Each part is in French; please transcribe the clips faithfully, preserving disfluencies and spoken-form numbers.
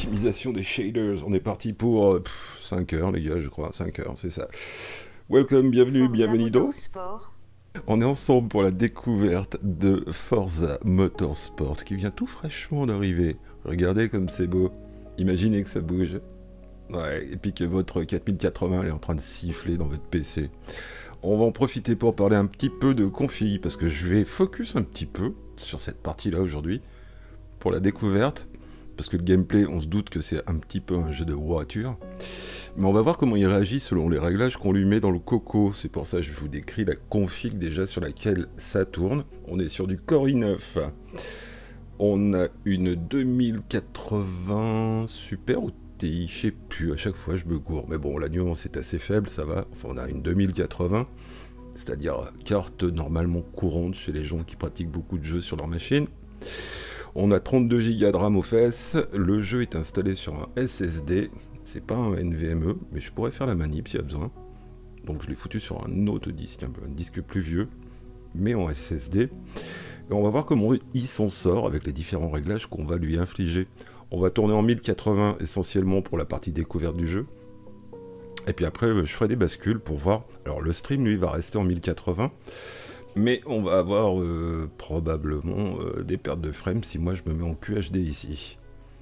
l'optimisation des shaders. On est parti pour euh, pff, cinq heures les gars, je crois, cinq heures, c'est ça. Welcome, bienvenue, bienvenido. On est ensemble pour la découverte de Forza Motorsport qui vient tout fraîchement d'arriver. Regardez comme c'est beau. Imaginez que ça bouge. Ouais, et puis que votre quatre mille quatre-vingts est en train de siffler dans votre P C. On va en profiter pour parler un petit peu de config, parce que je vais focus un petit peu sur cette partie-là aujourd'hui, pour la découverte, parce que le gameplay, on se doute que c'est un petit peu un jeu de voiture, mais on va voir comment il réagit selon les réglages qu'on lui met dans le coco. C'est pour ça que je vous décris la config déjà sur laquelle ça tourne. On est sur du Core i neuf. On a une deux mille quatre-vingts Super ou T I, je sais plus, à chaque fois je me gourre. Mais bon, la nuance est assez faible, ça va. Enfin, on a une deux mille quatre-vingts, c'est-à-dire carte normalement courante chez les gens qui pratiquent beaucoup de jeux sur leur machine. On a trente-deux giga de RAM aux fesses. Le jeu est installé sur un S S D. C'est pas un N V M E, mais je pourrais faire la manip s'il y a besoin. Donc je l'ai foutu sur un autre disque, un disque plus vieux, mais en S S D. Et on va voir comment il s'en sort avec les différents réglages qu'on va lui infliger. On va tourner en mille quatre-vingts essentiellement pour la partie découverte du jeu. Et puis après, je ferai des bascules pour voir. Alors le stream, lui, va rester en mille quatre-vingts. Mais on va avoir euh, probablement euh, des pertes de frames si moi je me mets en Q H D ici.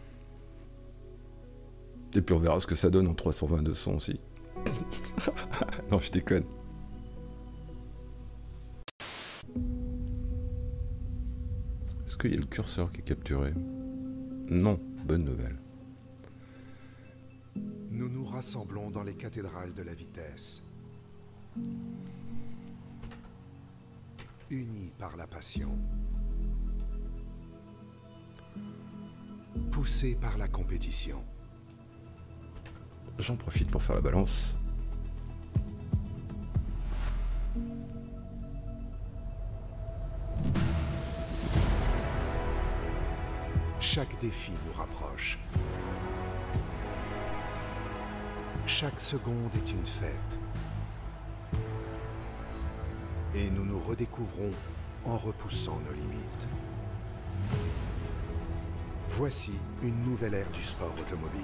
Et puis on verra ce que ça donne en trois cent vingt deux cents aussi. Non, je déconne. Est-ce qu'il y a le curseur qui est capturé? Non, bonne nouvelle. Nous nous rassemblons dans les cathédrales de la vitesse. Unis par la passion. Poussés par la compétition. J'en profite pour faire la balance. Chaque défi nous rapproche. Chaque seconde est une fête. Et nous nous redécouvrons en repoussant nos limites. Voici une nouvelle ère du sport automobile.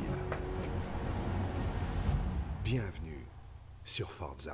Bienvenue sur Forza.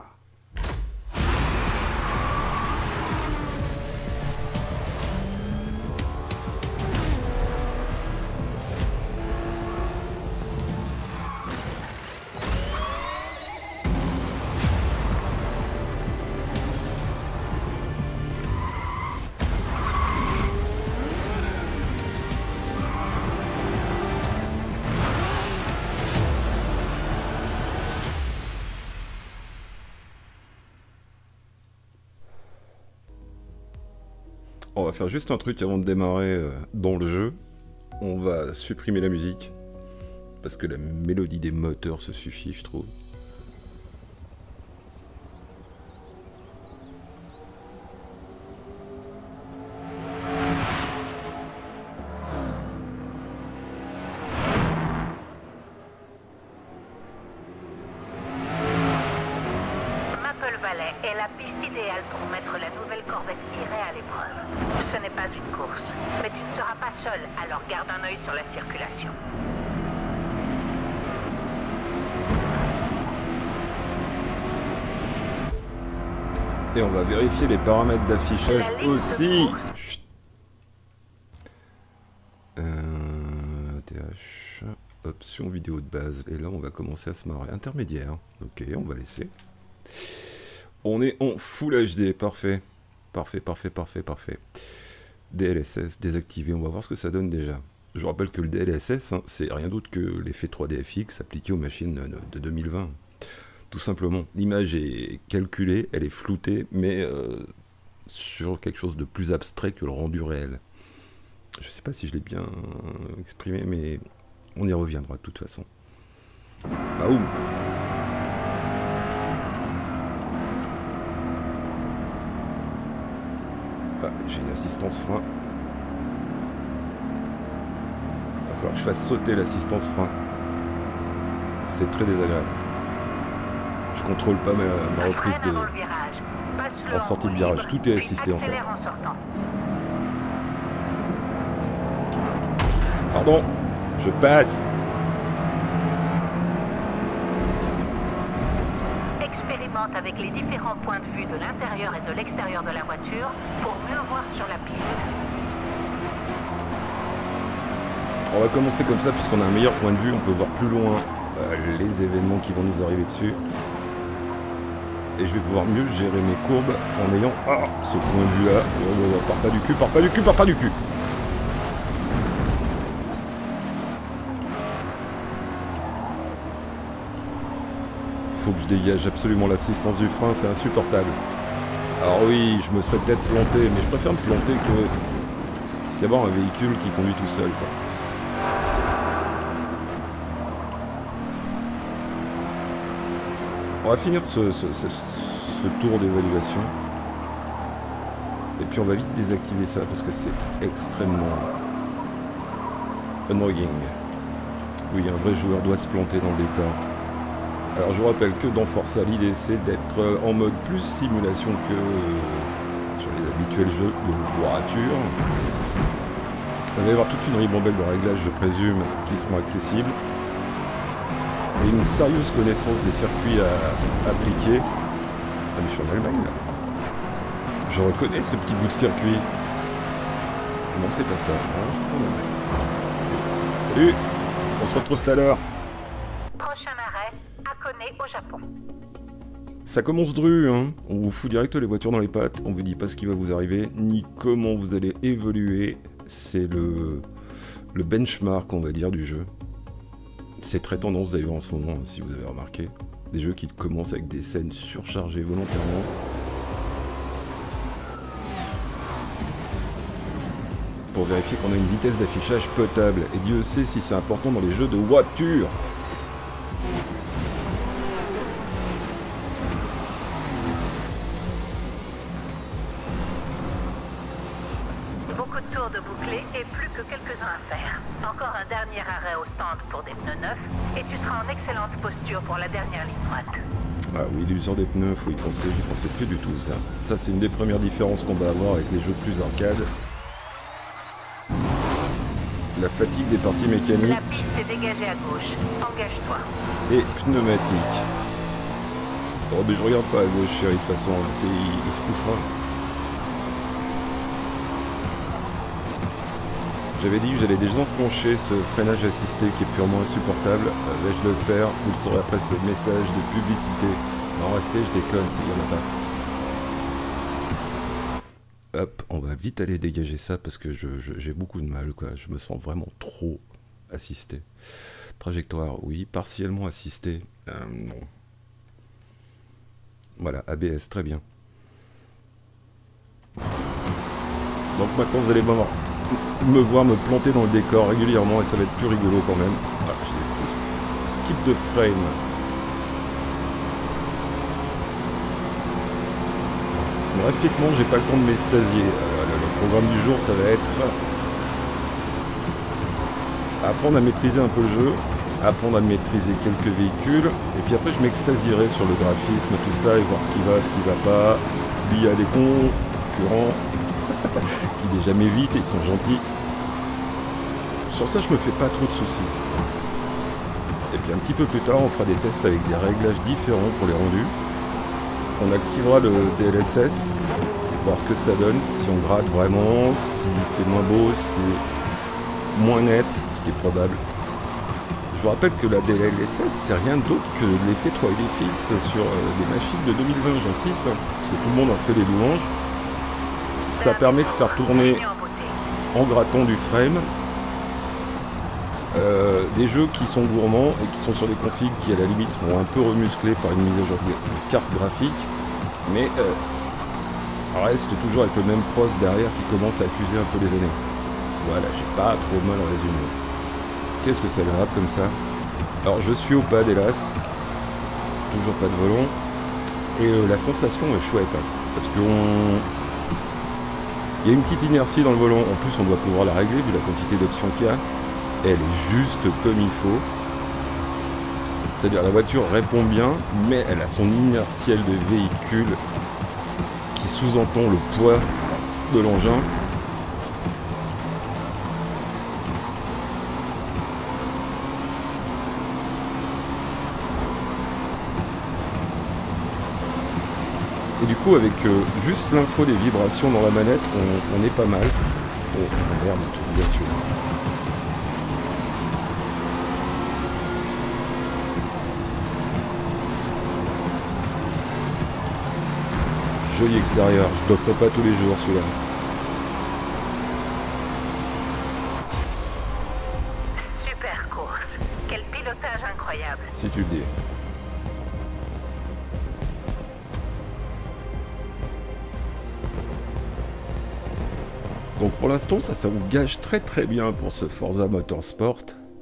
On va faire juste un truc avant de démarrer euh, dans le jeu. On va supprimer la musique. Parce que la mélodie des moteurs se suffit, je trouve. Maple Valley est la piste idéale pour mettre la nouvelle Corvette Iray à l'épreuve. Ce n'est pas une course, mais tu ne seras pas seul, alors garde un œil sur la circulation. Et on va vérifier les paramètres d'affichage aussi. Chut. Euh, T H, option vidéo de base. Et là, on va commencer à se marrer. Intermédiaire. Ok, on va laisser. On est en Full H D. Parfait. Parfait, parfait, parfait, parfait. D L S S désactivé. On va voir ce que ça donne déjà. Je rappelle que le D L S S, hein, c'est rien d'autre que l'effet trois D F X appliqué aux machines de deux mille vingt. Tout simplement. L'image est calculée, elle est floutée, mais euh, sur quelque chose de plus abstrait que le rendu réel. Je sais pas si je l'ai bien exprimé, mais on y reviendra de toute façon. Ah ouh. Ah, j'ai une assistance frein. Il va falloir que je fasse sauter l'assistance frein. C'est très désagréable. Je contrôle pas ma, ma reprise de... en sortie de virage. Tout est assisté en fait. Pardon, je passe. avec les différents points de vue de l'intérieur et de l'extérieur de la voiture pour mieux voir sur la piste. On va commencer comme ça puisqu'on a un meilleur point de vue, on peut voir plus loin euh, les événements qui vont nous arriver dessus. Et je vais pouvoir mieux gérer mes courbes en ayant ah, ce point de vue là. Oh, oh, oh, part pas du cul, part pas du cul, part pas du cul. Faut que je dégage absolument l'assistance du frein, c'est insupportable. Alors oui, je me serais peut-être planté, mais je préfère me planter que qu'avoir un véhicule qui conduit tout seul, quoi. On va finir ce, ce, ce, ce tour d'évaluation. Et puis on va vite désactiver ça parce que c'est extrêmement annoying. Oui, un vrai joueur doit se planter dans le décor. Alors je vous rappelle que dans Forza, l'idée c'est d'être en mode plus simulation que sur les habituels jeux de voiture. Il va y avoir toute une ribambelle de réglages, je présume, qui seront accessibles. Et une sérieuse connaissance des circuits à appliquer. Ah mais je suis en Allemagne là. Je reconnais ce petit bout de circuit. Non, c'est pas ça. Non, je suis en Allemagne. Salut. On se retrouve tout à l'heure. Prochain arrêt, Hakone au Japon. Ça commence dru, hein. On vous fout direct les voitures dans les pattes. On vous dit pas ce qui va vous arriver, ni comment vous allez évoluer. C'est le, le benchmark, on va dire, du jeu. C'est très tendance d'ailleurs en ce moment, si vous avez remarqué. Des jeux qui commencent avec des scènes surchargées volontairement. Pour vérifier qu'on a une vitesse d'affichage potable. Et Dieu sait si c'est important dans les jeux de voiture. Beaucoup de tours de bouclés et plus que quelques-uns à faire. Encore un dernier arrêt au stand pour des pneus neufs et tu seras en excellente posture pour la dernière ligne droite. Ah oui, l'usure des pneus, faut y penser, j'y pensais plus du tout ça. Ça c'est une des premières différences qu'on va avoir avec les jeux plus arcade. La fatigue des parties mécaniques. La piste est dégagée à gauche, engage-toi. Et pneumatique. Oh mais je regarde pas à gauche chérie, de toute façon, il, il se poussera. J'avais dit que j'allais déjà enclencher ce freinage assisté qui est purement insupportable. Euh, Vais-je le faire? Vous le saurez après ce message de publicité. Non, restez, je déconne, il n'y en a pas. Hop, on va vite aller dégager ça parce que je, je, j'ai beaucoup de mal, quoi. Je me sens vraiment trop assisté. Trajectoire, oui. Partiellement assisté, euh, non. Voilà, A B S, très bien. Donc maintenant vous allez voir, me voir me planter dans le décor régulièrement et ça va être plus rigolo quand même. Ah, j'ai des petits skip de frame. Graphiquement, j'ai pas le temps de m'extasier. Euh, le, le programme du jour, ça va être apprendre à maîtriser un peu le jeu, apprendre à maîtriser quelques véhicules, et puis après je m'extasierai sur le graphisme, tout ça, et voir ce qui va, ce qui va pas. Il y a des concurrents qui déjà m'évitent et ils sont gentils. Sur ça, je me fais pas trop de soucis. Et puis un petit peu plus tard, on fera des tests avec des réglages différents pour les rendus. On activera le D L S S, voir ce que ça donne, si on gratte vraiment, si c'est moins beau, si c'est moins net, ce qui est probable. Je vous rappelle que la D L S S, c'est rien d'autre que l'effet trois D fixe sur euh, des machines de deux mille vingt, j'insiste, hein, parce que tout le monde en fait des louanges. Ça permet de faire tourner en grattant du frame euh, des jeux qui sont gourmands et qui sont sur des configs qui à la limite seront un peu remusclés par une mise à jour de carte graphique, mais euh, reste toujours avec le même pros derrière qui commence à accuser un peu les années. Voilà, j'ai pas trop mal résumé. Qu'est-ce que ça grappe comme ça? Alors je suis au pad hélas, toujours pas de volant, et euh, la sensation est chouette, hein, parce qu'on... Il y a une petite inertie dans le volant, en plus on doit pouvoir la régler vu la quantité d'options qu'il y a. Elle est juste comme il faut. C'est-à-dire la voiture répond bien, mais elle a son inertiel de véhicule qui sous-entend le poids de l'engin. du coup, avec euh, juste l'info des vibrations dans la manette, on, on est pas mal. Oh, oh merde, un truc bien sûr. Joli extérieur, je l'offre pas tous les jours celui-là. Super course. Quel pilotage incroyable. Si tu le dis. Donc pour l'instant, ça, ça vous gage très très bien pour ce Forza Motorsport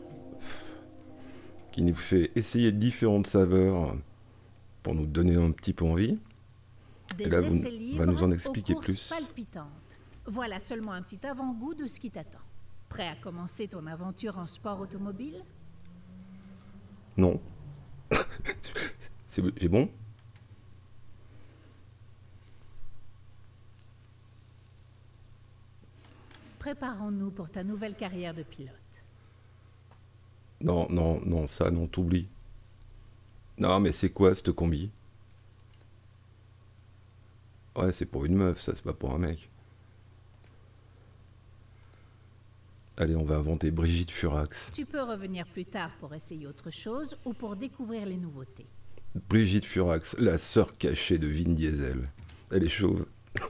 qui nous fait essayer différentes saveurs pour nous donner un petit peu envie. Des Et là, vous va nous en expliquer aux plus. Palpitantes. Voilà seulement un petit avant-goût de ce qui t'attend. Prêt à commencer ton aventure en sport automobile? Non. C'est bon? Préparons-nous pour ta nouvelle carrière de pilote. Non, non, non, ça, non, t'oublies. Non, mais c'est quoi cette combi? Ouais, c'est pour une meuf, ça, c'est pas pour un mec. Allez, on va inventer Brigitte Furax. Tu peux revenir plus tard pour essayer autre chose ou pour découvrir les nouveautés. Brigitte Furax, la sœur cachée de Vin Diesel. Elle est chauve.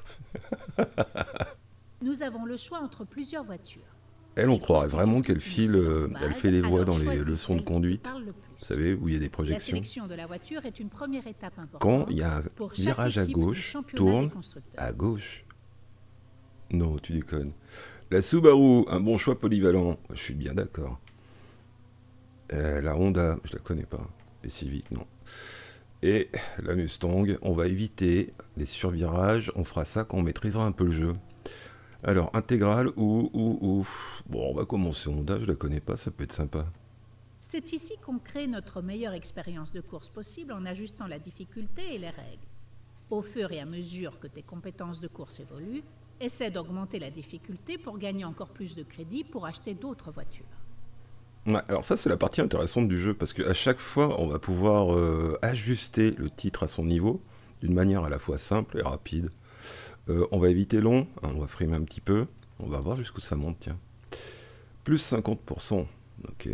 Nous avons le choix entre plusieurs voitures. Elle, on croirait vraiment qu'elle file, euh, elle fait les voix dans les leçons de conduite. Vous savez, où il y a des projections. La sélection de la voiture est une première étape importante. Quand il y a un virage à gauche, tourne à gauche. Non, tu déconnes. La Subaru, un bon choix polyvalent. Je suis bien d'accord. Euh, la Honda, je la connais pas. Les Civic, non. Et la Mustang, on va éviter les survirages. On fera ça quand on maîtrisera un peu le jeu. Alors, intégrale ou, ou, ou... Bon, on va commencer Honda, je la connais pas, ça peut être sympa. C'est ici qu'on crée notre meilleure expérience de course possible en ajustant la difficulté et les règles. Au fur et à mesure que tes compétences de course évoluent, essaie d'augmenter la difficulté pour gagner encore plus de crédits pour acheter d'autres voitures. Ouais, alors ça, c'est la partie intéressante du jeu, parce qu'à chaque fois, on va pouvoir euh, ajuster le titre à son niveau, d'une manière à la fois simple et rapide. Euh, on va éviter long, hein, on va frimer un petit peu, on va voir jusqu'où ça monte, tiens. Plus cinquante pour cent, ok.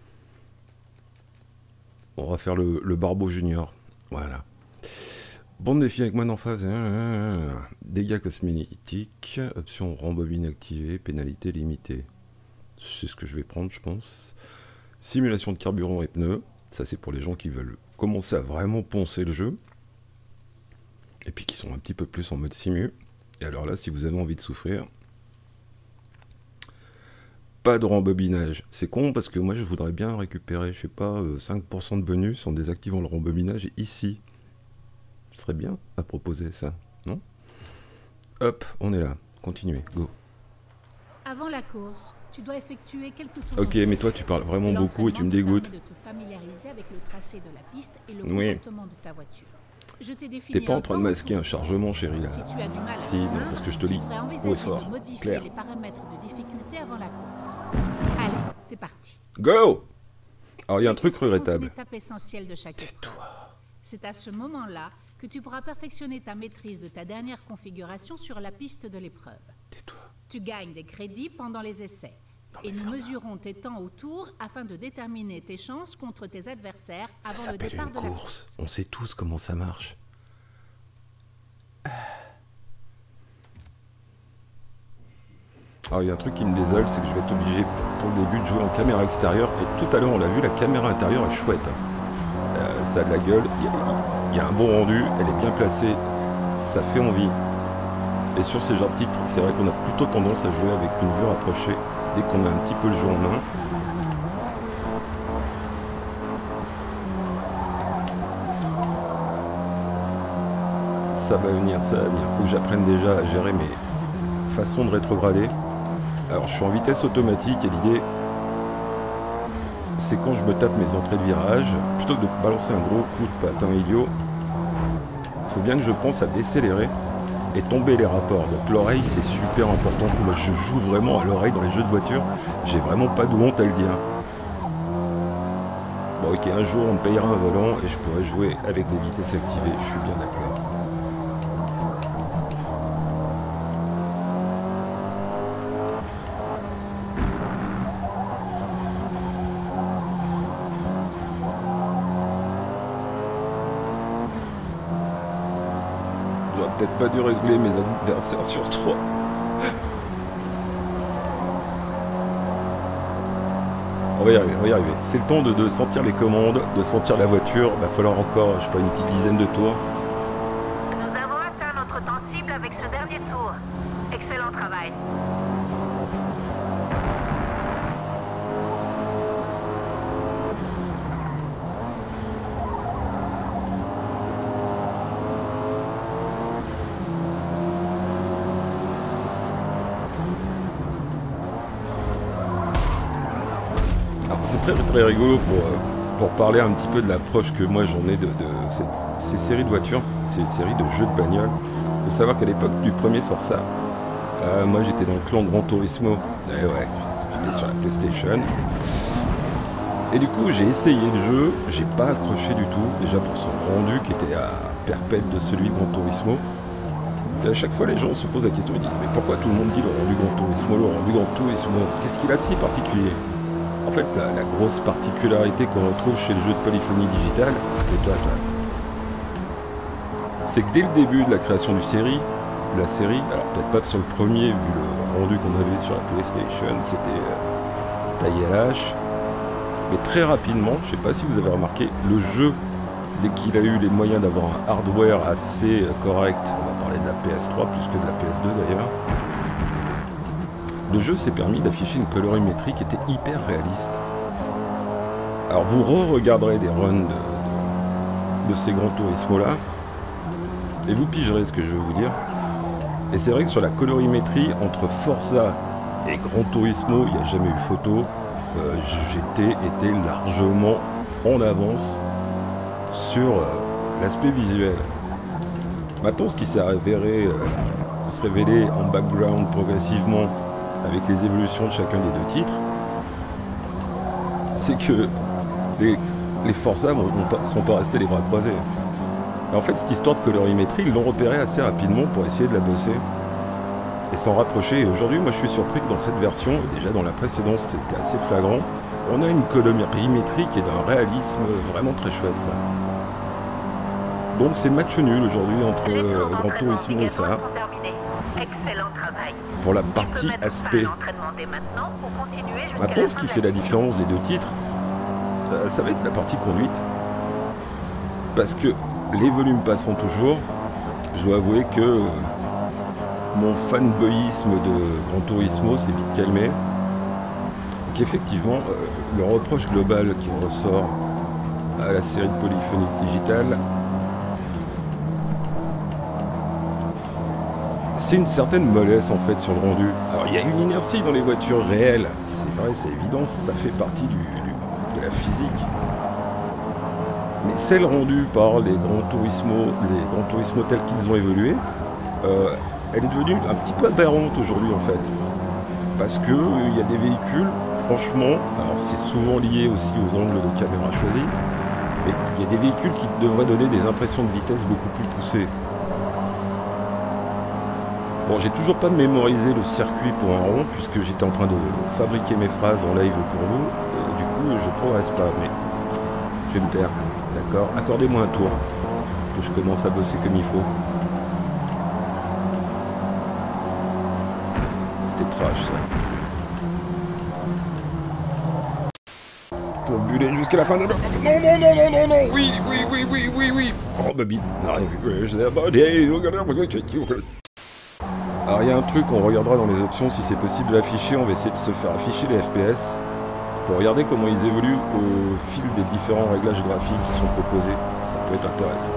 On va faire le, le Barbeau Junior, voilà. Bande défi avec moi en phase, dégâts cosmétiques, option rembobine activée, pénalité limitée. C'est ce que je vais prendre, je pense. Simulation de carburant et pneus, ça c'est pour les gens qui veulent commencer à vraiment poncer le jeu. Et puis qui sont un petit peu plus en mode simu. Et alors là, si vous avez envie de souffrir, pas de rembobinage. C'est con parce que moi je voudrais bien récupérer, je sais pas, cinq pour cent de bonus en désactivant le rembobinage ici. Ce serait bien à proposer ça, non? Hop, on est là. Continuez, go. Avant la course, tu dois effectuer quelques tours. Ok, mais toi tu parles vraiment beaucoup et tu me dégoûtes. De te familiariser avec le tracé de la piste et le oui. comportement de ta voiture. T'es pas en train de masquer un chargement, chérie, là. Si tu as du mal si, non, parce que je te lis haut et fort. De modifier Claire. Les paramètres de difficulté avant la course. Allez, c'est parti. Go! Alors il y a un truc regrettable. C'est une étape essentielle de chaque épreuve. C'est à ce moment-là que tu pourras perfectionner ta maîtrise de ta dernière configuration sur la piste de l'épreuve. Tais-toi. Tu gagnes des crédits pendant les essais. Non, et nous mesurons tes temps au tour afin de déterminer tes chances contre tes adversaires avant ça le départ une de la course. course. On sait tous comment ça marche. Alors il y a un truc qui me désole, c'est que je vais être obligé pour le début de jouer en caméra extérieure. Et tout à l'heure on l'a vu, la caméra intérieure est chouette. Euh, ça a de la gueule, il y, a, il y a un bon rendu, elle est bien placée, ça fait envie. Et sur ces genres de titres, c'est vrai qu'on a plutôt tendance à jouer avec une vue rapprochée dès qu'on a un petit peu le jeu en main. Ça va venir, ça va venir. Faut que j'apprenne déjà à gérer mes façons de rétrograder. Alors je suis en vitesse automatique et l'idée c'est quand je me tape mes entrées de virage, plutôt que de balancer un gros coup de patin idiot, il faut bien que je pense à décélérer et tomber les rapports. Donc l'oreille c'est super important. Moi je joue vraiment à l'oreille dans les jeux de voiture. J'ai vraiment pas de honte à le dire. Bon ok, un jour on me payera un volant et je pourrai jouer avec des vitesses activées, je suis bien d'accord. peut-être pas dû régler mes adversaires sur trois. On va y arriver, on va y arriver. C'est le temps de, de sentir les commandes, de sentir la voiture. Il va falloir encore, je sais pas, une petite dizaine de tours. Nous avons atteint notre temps cible avec ce dernier tour. Excellent travail. C'est très très rigolo pour, pour parler un petit peu de l'approche que moi j'en ai de, de cette, ces séries de voitures, ces séries de jeux de bagnole. Il faut savoir qu'à l'époque du premier Forza, euh, moi j'étais dans le clan de Gran Turismo, et ouais, j'étais sur la PlayStation. Et du coup j'ai essayé le jeu, j'ai pas accroché du tout, déjà pour son rendu qui était à perpète de celui de Gran Turismo. Et à chaque fois les gens se posent la question, ils disent mais pourquoi tout le monde dit le rendu Gran Turismo, le rendu Gran Turismo, qu'est-ce qu'il a de si particulier? En fait, la, la grosse particularité qu'on retrouve chez le jeu de polyphonie digitale, c'est que dès le début de la création du série, la série, alors peut-être pas sur le premier, vu le rendu qu'on avait sur la PlayStation, c'était euh, taillé à la hache, mais très rapidement, je sais pas si vous avez remarqué, le jeu, dès qu'il a eu les moyens d'avoir un hardware assez correct, on va parler de la P S trois plus que de la P S deux d'ailleurs, le jeu s'est permis d'afficher une colorimétrie qui était hyper réaliste. Alors vous re-regarderez des runs de, de, de ces Gran Turismo là, et vous pigerez ce que je veux vous dire. Et c'est vrai que sur la colorimétrie, entre Forza et Gran Turismo, il n'y a jamais eu photo. Euh, J'étais été largement en avance sur euh, l'aspect visuel. Maintenant, ce qui s'est avéré, euh, se révéler en background progressivement, avec les évolutions de chacun des deux titres, c'est que les, les Forza ne sont pas restés les bras croisés. Et en fait, cette histoire de colorimétrie, ils l'ont repéré assez rapidement pour essayer de la bosser et s'en rapprocher. Et aujourd'hui, moi je suis surpris que dans cette version, et déjà dans la précédente c'était assez flagrant, on a une colorimétrie qui est d'un réalisme vraiment très chouette, quoi. Donc c'est match nul aujourd'hui entre euh, Gran Turismo et ça. Excellent travail. Pour la partie aspect. Maintenant, Maintenant, ce qui fait la différence des deux titres, euh, ça va être la partie conduite. Parce que les volumes passant toujours, je dois avouer que euh, mon fanboyisme de Gran Turismo s'est vite calmé. Et qu'effectivement, euh, le reproche global qui ressort à la série de polyphonie digitale, c'est une certaine mollesse en fait sur le rendu. Alors il y a une inertie dans les voitures réelles, c'est vrai, c'est évident, ça fait partie du, du, de la physique. Mais celle rendue par les Gran Turismo, les Gran Turismo tels qu'ils ont évolué, euh, elle est devenue un petit peu aberrante aujourd'hui en fait. Parce que il euh, y a des véhicules, franchement, alors c'est souvent lié aussi aux angles de caméra choisis, mais il y a des véhicules qui devraient donner des impressions de vitesse beaucoup plus poussées. Bon, j'ai toujours pas mémorisé le circuit pour un rond, puisque j'étais en train de fabriquer mes phrases en live pour vous. Et du coup, je progresse pas, mais je vais me taire. D'accord? Accordez-moi un tour, que je commence à bosser comme il faut. C'était trash, ça. Pour buller jusqu'à la fin de... Non, non, non, non, non, non, oui, oui, oui, oui, oui, oui. Oh, baby, n'arrive plus. Alors il y a un truc, on regardera dans les options si c'est possible d'afficher, on va essayer de se faire afficher les F P S pour regarder comment ils évoluent au fil des différents réglages graphiques qui sont proposés. Ça peut être intéressant.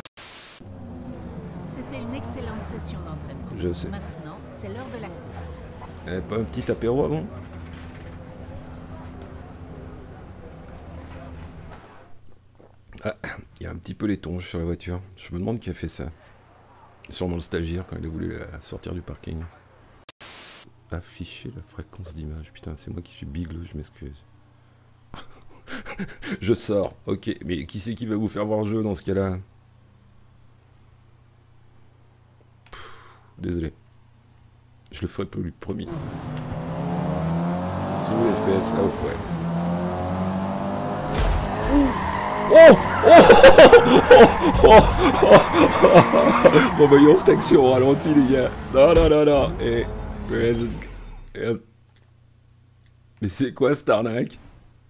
C'était une excellente session d'entraînement. Je sais. Maintenant, c'est l'heure de la course. Eh, pas un petit apéro avant? Ah, il y a un petit peu l'étonge sur la voiture. Je me demande qui a fait ça. Sûrement le stagiaire quand il a voulu la sortir du parking. Afficher la fréquence d'image. Putain, c'est moi qui suis bigleux, je m'excuse. Je sors, ok. Mais qui c'est qui va vous faire voir le jeu dans ce cas-là? Désolé. Je le ferai pour lui, promis. Sous F P S, là, ouais. Oh oh oh oh Revoyons cette action au ralenti, les gars. Non, non, non, non. Et... Mais c'est quoi cette arnaque?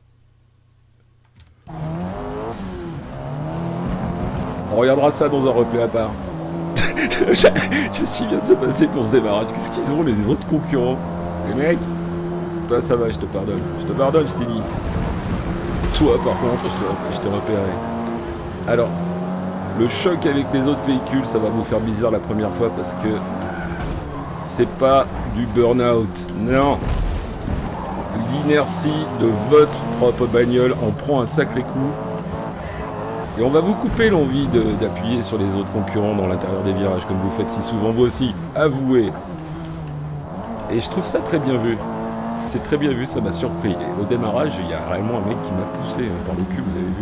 On regardera ça dans un replay à part. Qu'est-ce qui vient de se passer pour ce démarrage? Qu'est-ce qu'ils ont les autres concurrents? Les mecs, toi ça va, je te pardonne. Je te pardonne, je t'ai dit. Toi par contre, je te, je te repérerai. Alors, le choc avec les autres véhicules, ça va vous faire bizarre la première fois parce que c'est pas du burn-out. Non. L'inertie de votre propre bagnole en prend un sacré coup. Et on va vous couper l'envie d'appuyer sur les autres concurrents dans l'intérieur des virages, comme vous faites si souvent vous aussi. Avouez. Et je trouve ça très bien vu. C'est très bien vu, ça m'a surpris. Et au démarrage, il y a réellement un mec qui m'a poussé hein, par le cul, vous avez vu.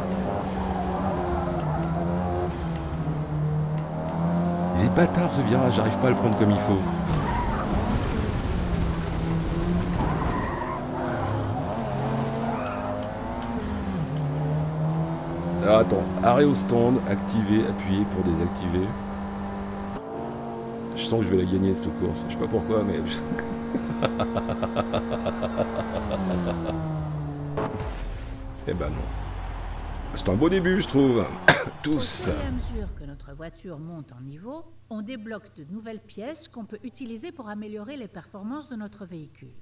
Il est bâtard ce virage, j'arrive pas à le prendre comme il faut. Alors attends, arrêt au stand, activer, appuyer pour désactiver. Je sens que je vais la gagner cette course, je sais pas pourquoi mais... Eh ben non. C'est un beau début je trouve. Tous. Au fur et à mesure que notre voiture monte en niveau, on débloque de nouvelles pièces qu'on peut utiliser pour améliorer les performances de notre véhicule.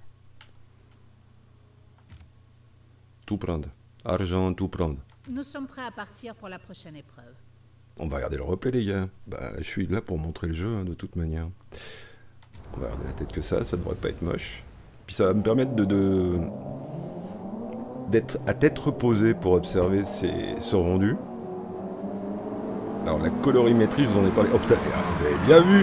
Tout prendre. Argent, tout prendre. Nous sommes prêts à partir pour la prochaine épreuve. On va regarder le replay les gars. Bah je suis là pour montrer le jeu hein, de toute manière. On va regarder la tête que ça, ça devrait pas être moche. Puis ça va me permettre de... de... d'être à tête reposée pour observer ces, ce rendu. Alors la colorimétrie, je vous en ai parlé. Oh putain, vous avez bien vu.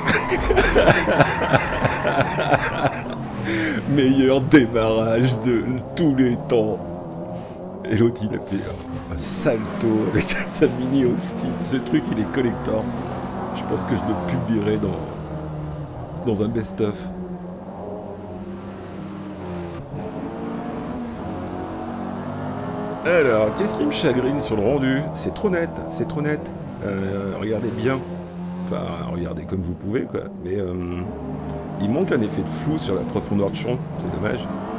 Meilleur démarrage de tous les temps. Et l'autre il a fait un, un salto avec sa mini Austin. Ce truc il est collector. Je pense que je le publierai dans, dans un best-of. Alors, qu'est-ce qui me chagrine sur le rendu? C'est trop net, c'est trop net. Euh, regardez bien. Enfin, regardez comme vous pouvez, quoi. Mais euh, il manque un effet de flou sur la profondeur de champ. C'est dommage.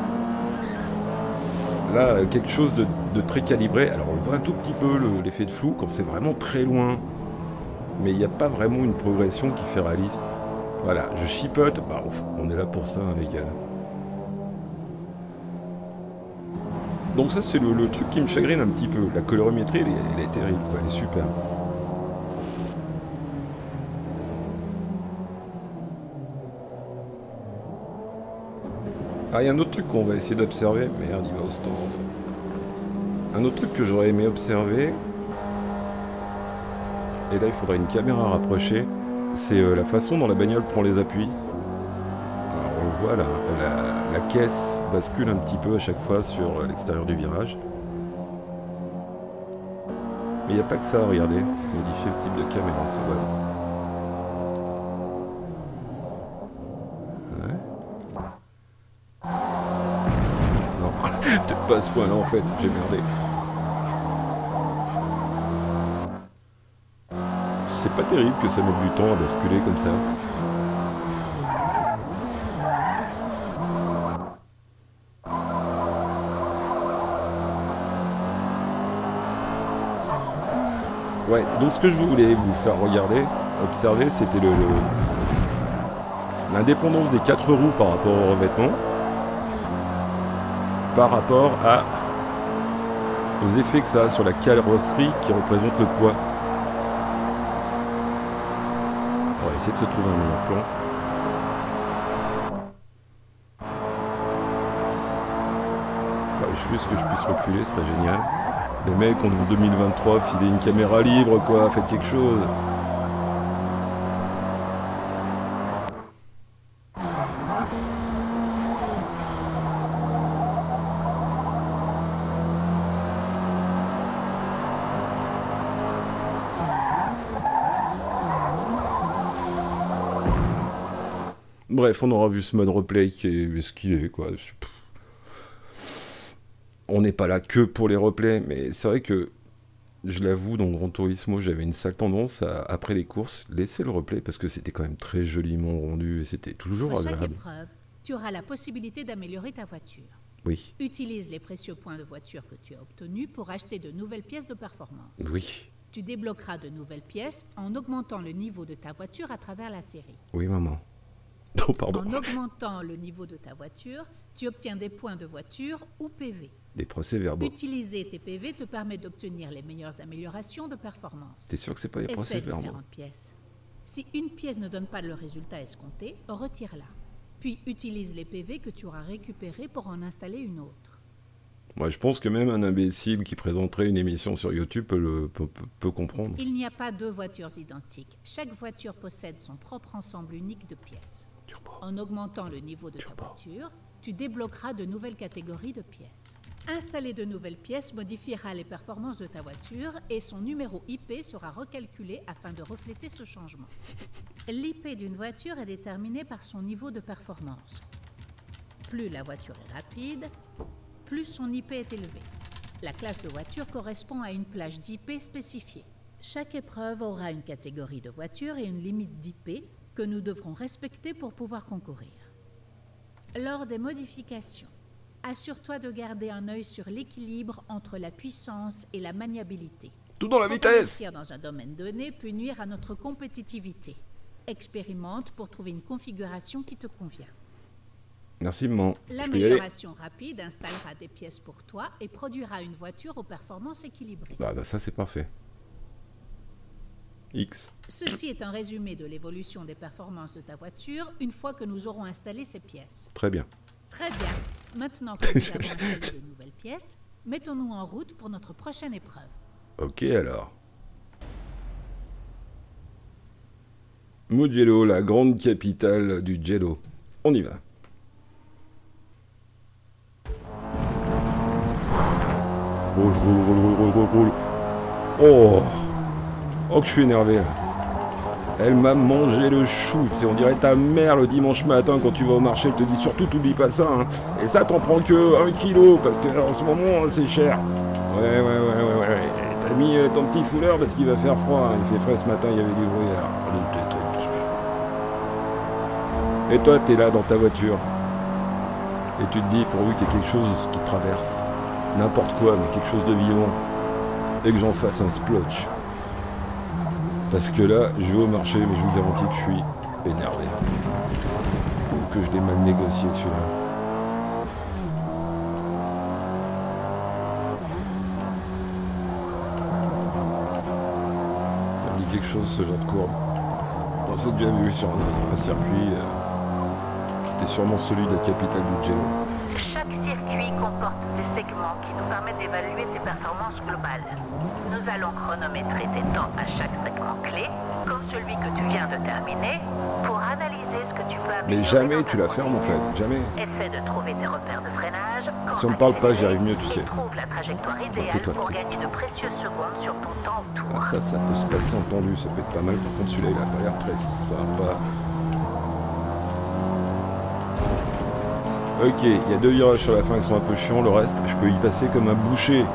Là, quelque chose de, de très calibré. Alors, on voit un tout petit peu l'effet de flou quand c'est vraiment très loin. Mais il n'y a pas vraiment une progression qui fait réaliste. Voilà, je chipote. Bah, on est là pour ça, hein, les gars. Donc ça c'est le, le truc qui me chagrine un petit peu. La colorimétrie elle est, elle est terrible quoi, elle est super. Ah il y a un autre truc qu'on va essayer d'observer. Merde il va au stand. Un autre truc que j'aurais aimé observer. Et là il faudrait une caméra rapprochée. C'est euh, la façon dont la bagnole prend les appuis. Alors on le voit là, la, la caisse bascule un petit peu à chaque fois sur l'extérieur du virage. Mais il n'y a pas que ça, regardez. Modifier le type de caméra, c'est voilà. Ouais. Non, peut-être pas à ce point-là en fait, j'ai merdé. C'est pas terrible que ça mette du temps à basculer comme ça. Ouais, donc ce que je voulais vous faire regarder, observer, c'était le, le l'indépendance des quatre roues par rapport au revêtement, par rapport à aux effets que ça a sur la carrosserie qui représente le poids. On va essayer de se trouver un meilleur plan. Enfin, juste que je puisse reculer, ce serait génial. Les mecs, on est en deux mille vingt-trois, filez une caméra libre, quoi, faites quelque chose. Bref, on aura vu ce mode replay qui est ce qu'il est, quoi. on n'est pas là que pour les replays, mais c'est vrai que, je l'avoue, dans Gran Turismo, j'avais une sale tendance à, après les courses, laisser le replay, parce que c'était quand même très joliment rendu, et c'était toujours Pour agréable. chaque épreuve, tu auras la possibilité d'améliorer ta voiture. Oui, Utilise les précieux points de voiture que tu as obtenus pour acheter de nouvelles pièces de performance. oui, Tu débloqueras de nouvelles pièces en augmentant le niveau de ta voiture à travers la série. oui, maman. Oh, pardon. En augmentant le niveau de ta voiture, tu obtiens des points de voiture ou P V. Des procès-verbaux. Utiliser tes P V te permet d'obtenir les meilleures améliorations de performance. T'es sûr que c'est pas des Essaie procès-verbaux? différentes pièces. Si une pièce ne donne pas le résultat escompté, retire-la. Puis utilise les P V que tu auras récupérés pour en installer une autre. Moi, je pense que même un imbécile qui présenterait une émission sur YouTube peut, le, peut, peut- peut comprendre. Il n'y a pas deux voitures identiques. Chaque voiture possède son propre ensemble unique de pièces. Turbo. En augmentant le niveau de ta voiture, tu débloqueras de nouvelles catégories de pièces. Installer de nouvelles pièces modifiera les performances de ta voiture et son numéro I P sera recalculé afin de refléter ce changement. L'I P d'une voiture est déterminé par son niveau de performance. Plus la voiture est rapide, plus son I P est élevé. La classe de voiture correspond à une plage d'I P spécifiée. Chaque épreuve aura une catégorie de voiture et une limite d'I P que nous devrons respecter pour pouvoir concourir. Lors des modifications, assure-toi de garder un œil sur l'équilibre entre la puissance et la maniabilité. Tout dans la Trop vitesse! investir dans un domaine donné peut nuire à notre compétitivité. Expérimente pour trouver une configuration qui te convient. Merci, maman. Je peux y aller? L'amélioration rapide installera des pièces pour toi et produira une voiture aux performances équilibrées. Bah, bah ça, c'est parfait. X. Ceci est un résumé de l'évolution des performances de ta voiture une fois que nous aurons installé ces pièces. Très bien. Très bien. Maintenant que nous avons installé de nouvelles pièces, mettons-nous en route pour notre prochaine épreuve. Ok, alors. Mugello, la grande capitale du Jello. On y va. Roule, roule, roule, roule, roule, roule, roule. Oh, oh que je suis énervé là. Elle m'a mangé le chou, c'est on dirait ta mère le dimanche matin quand tu vas au marché, elle te dit surtout t'oublies pas ça, hein. Et ça t'en prends que un kilo, parce que en ce moment c'est cher. Ouais, ouais, ouais, ouais, ouais. T'as mis euh, ton petit foulard parce qu'il va faire froid, hein. Il fait frais ce matin, il y avait du brouillard. Et toi t'es là dans ta voiture. Et tu te dis pourvu qu'il y ait quelque chose qui te traverse. N'importe quoi, mais quelque chose de vivant. Et que j'en fasse un splotch. Parce que là, je vais au marché, mais je vous garantis que je suis énervé. Ou que je l'ai mal négocié celui-là. Ça me dit quelque chose ce genre de courbe. On s'est déjà vu sur un, un circuit euh, qui était sûrement celui de la capitale du Jello. Chaque circuit comporte des segments qui nous permettent d'évaluer tes performances globales. Nous allons chronométrer tes temps à chaque segment clé, comme celui que tu viens de terminer, pour analyser ce que tu peux améliorer. Mais jamais dans tu ta la fermes en voiture. fait, jamais. Essaie de trouver tes repères de freinage. Si on me parle pas, j'y arrive mieux, tu sais. Et trouve la trajectoire idéale tais-toi, pour tais-toi. gagner de précieuses secondes sur ton temps au tour. Ah, ça, ça peut se passer entendu, ça peut être pas mal. Par contre, celui-là, il a pas l'air très sympa. Ok, il y a deux virages sur la fin qui sont un peu chiants, le reste, je peux y passer comme un boucher.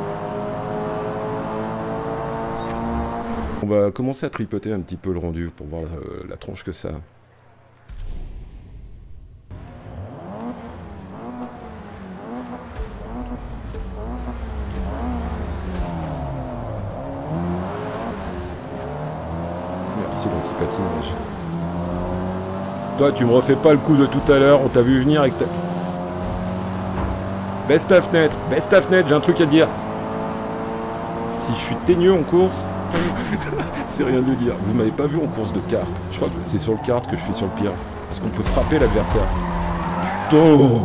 On va commencer à tripoter un petit peu le rendu pour voir euh, la tronche que ça a. Merci l'anti-patinage. Toi, tu me refais pas le coup de tout à l'heure, on t'a vu venir avec ta... Baisse ta fenêtre, baisse ta fenêtre, j'ai un truc à te dire. Si je suis teigneux en course, c'est rien de dire. Vous m'avez pas vu en course de kart. Je crois que c'est sur le kart que je suis sur le pire. Parce qu'on peut frapper l'adversaire. Putain.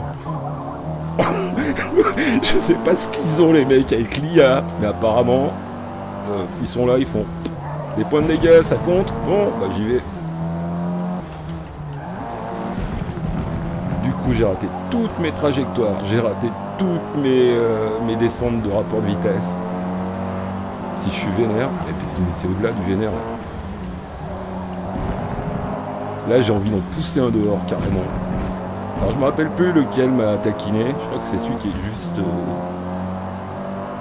Je sais pas ce qu'ils ont les mecs avec l'I A, mais apparemment, euh, ils sont là, ils font... Les points de dégâts, ça compte? Bon, bah j'y vais. Du coup, j'ai raté toutes mes trajectoires, j'ai raté toutes mes, euh, mes descentes de rapport de vitesse. Si je suis vénère, et puis c'est- c'est au-delà du vénère. Là, j'ai envie d'en pousser un dehors, carrément. Alors, je me rappelle plus lequel m'a taquiné. Je crois que c'est celui qui est juste... euh,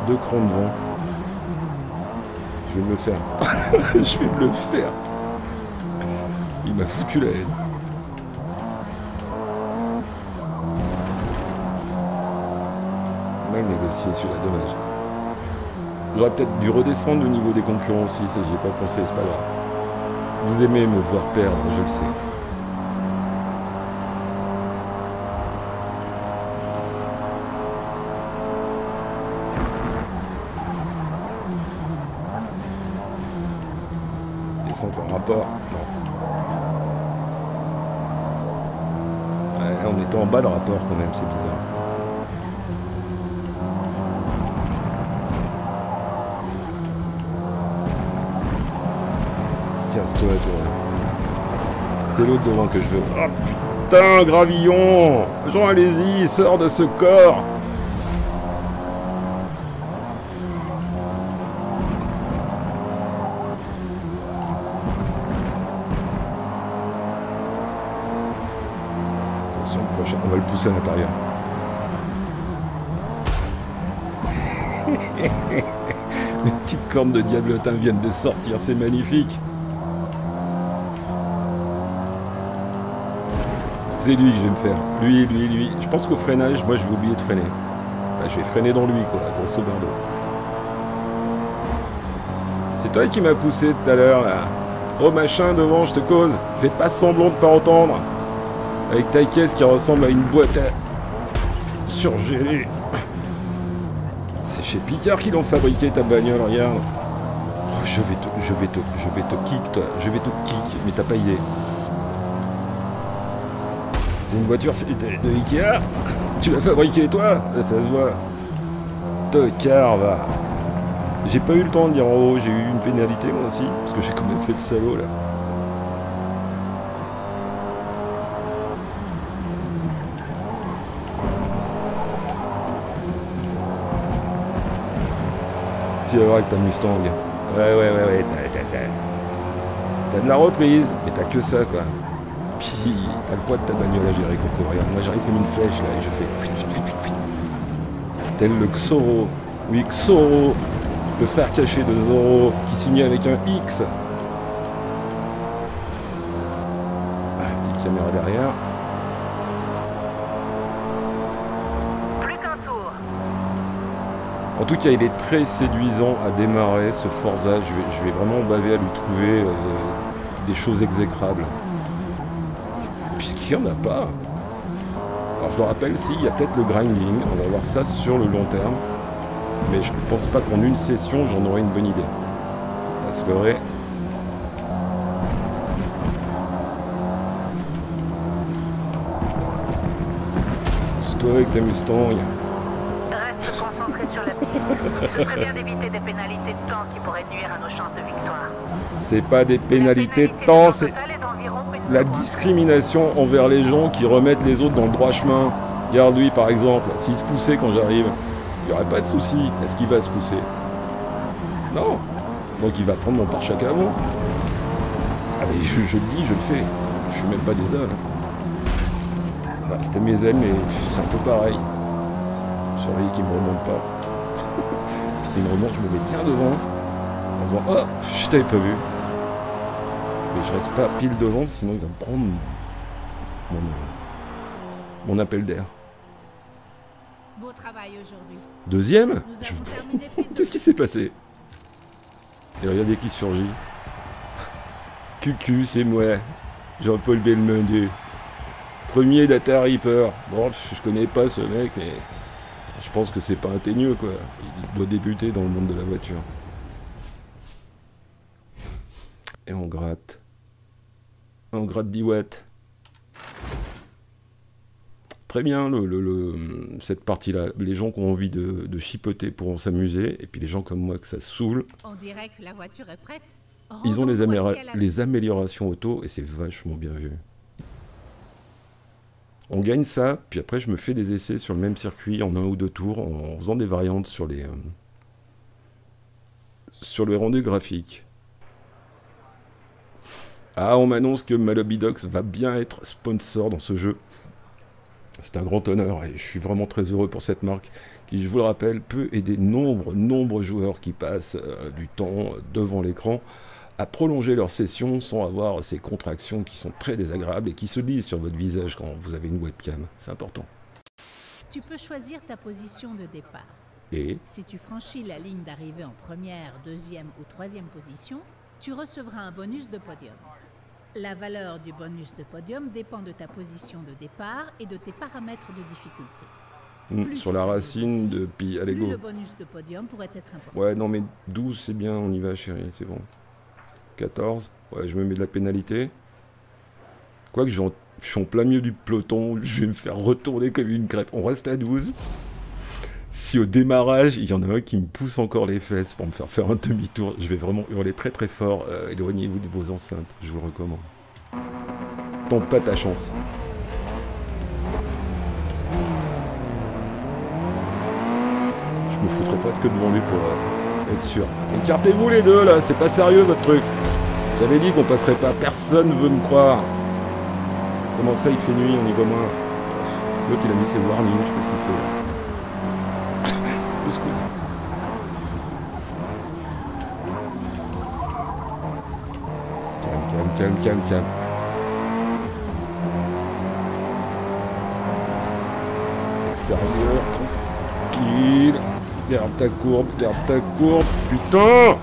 Deux crans devant. Je vais me le faire. Je vais me le faire. Il m'a foutu la haine. Mal négocié celui-là, dommage. J'aurais peut-être dû redescendre au niveau des concurrents aussi, ça j'y ai pas pensé, c'est pas grave. Vous aimez me voir perdre, je le sais. Descends par rapport. Non. Ouais, on était en bas de rapport quand même, c'est bizarre. Casse-toi, toi. C'est l'autre devant que je veux. Oh putain, Gravillon! Jean, allez-y, sors de ce corps! Attention, le prochain, on va le pousser à l'intérieur. Les petites cornes de diablotin viennent de sortir, c'est magnifique! C'est lui que je vais me faire. Lui, lui, lui. Je pense qu'au freinage, moi, je vais oublier de freiner. Enfin, je vais freiner dans lui, quoi, grosso modo. C'est toi qui m'as poussé tout à l'heure, là. Gros machin devant, je te cause. Fais pas semblant de pas entendre. Avec ta caisse qui ressemble à une boîte à surgelée. C'est chez Picard qu'ils l'ont fabriqué, ta bagnole, regarde. Oh, je vais te... Je vais te... Je vais te kick, toi. Je vais te kick, mais t'as pas idée. C'est une voiture de, de Ikea. Tu l'as fabriquée toi? Ça se voit. Tocard, va. J'ai pas eu le temps de dire en haut, j'ai eu une pénalité moi aussi, parce que j'ai quand même fait le salaud là. Tu vas voir avec ta Mustang. Ouais, ouais, ouais, ouais, t'as, t'as, t'as de la reprise, mais t'as que ça quoi. Puis t'as le poids de ta bagnole à gérer, Coco. Regarde, moi j'arrive comme une flèche là et je fais puit, puit, puit, puit. Tel le Xoro. Oui, Xoro, le frère caché de Zoro, qui signait avec un X. Ah, petite caméra derrière. Plus qu'un tour. En tout cas, il est très séduisant à démarrer ce Forza. Je vais, je vais vraiment baver à lui trouver euh, des choses exécrables. Puisqu'il n'y en a pas. Alors je le rappelle, si, il y a peut-être le grinding, on va voir ça sur le long terme. Mais je ne pense pas qu'en une session, j'en aurai une bonne idée. Parce que vrai... C'est toi avec ta Mustang. Reste concentré sur la piste. Ce serait bien d'éviter des pénalités de temps qui pourraient nuire à nos chances de victoire. C'est pas des pénalités de temps, c'est... la discrimination envers les gens qui remettent les autres dans le droit chemin. Regarde lui par exemple, s'il se poussait quand j'arrive, il n'y aurait pas de souci. Est-ce qu'il va se pousser? Non. Donc il va prendre mon pare-choc avant. Ah mais je, je le dis, je le fais. Je suis même pas des ailes. Bah, c'était mes ailes, mais c'est un peu pareil. Surveiller qu'il me remonte pas. Puis s'il me remonte, je me mets bien devant. En faisant oh, je t'avais pas vu. Mais je reste pas pile devant, sinon il va me prendre mon, mon appel d'air. Beau travail aujourd'hui. Deuxième? Nous avons terminé P deux. Qu'est-ce qui s'est passé? Et regardez qui surgit. Cucu, c'est moi. Jean-Paul Belmondo. Premier Data Reaper. Bon, je connais pas ce mec, mais je pense que c'est pas un teigneux, quoi. Il doit débuter dans le monde de la voiture. Et on gratte. On gratte dix watts. Très bien, le, le, le, cette partie-là. Les gens qui ont envie de, de chipoter pourront s'amuser. Et puis les gens comme moi que ça saoule. On dirait que la voiture est prête. Ils ont les, Rendons-nous à améra- quelle- les améliorations auto et c'est vachement bien vu. On gagne ça, puis après je me fais des essais sur le même circuit en un ou deux tours en faisant des variantes sur les, euh, sur le rendu graphique. Ah, on m'annonce que Malobidox va bien être sponsor dans ce jeu. C'est un grand honneur et je suis vraiment très heureux pour cette marque qui, je vous le rappelle, peut aider nombre, nombreux joueurs qui passent euh, du temps devant l'écran à prolonger leur session sans avoir ces contractions qui sont très désagréables et qui se lisent sur votre visage quand vous avez une webcam. C'est important. Tu peux choisir ta position de départ. Et si tu franchis la ligne d'arrivée en première, deuxième ou troisième position, tu recevras un bonus de podium. La valeur du bonus de podium dépend de ta position de départ et de tes paramètres de difficulté. Mmh, sur la racine de pi, allez go. Le bonus de podium pourrait être important. Ouais, non mais douze c'est bien, on y va chérie, c'est bon. quatorze, ouais, je me mets de la pénalité. Quoique je, je suis en plein milieu du peloton, je vais me faire retourner comme une crêpe. On reste à douze. Si au démarrage, il y en a un qui me pousse encore les fesses pour me faire faire un demi-tour, je vais vraiment hurler très très fort. Euh, éloignez-vous de vos enceintes, je vous le recommande. Tente pas ta chance. Je me foutrais presque devant lui pour euh, être sûr. Écartez-vous les deux là, c'est pas sérieux votre truc. J'avais dit qu'on passerait pas, personne veut me croire. Comment ça il fait nuit, on y voit moins. L'autre il a mis ses warnings, je sais pas ce qu'il fait là. Excuse. Calme, calme, calme, calme, calme. Extérieur, tranquille. Garde ta courbe, garde ta courbe. Putain!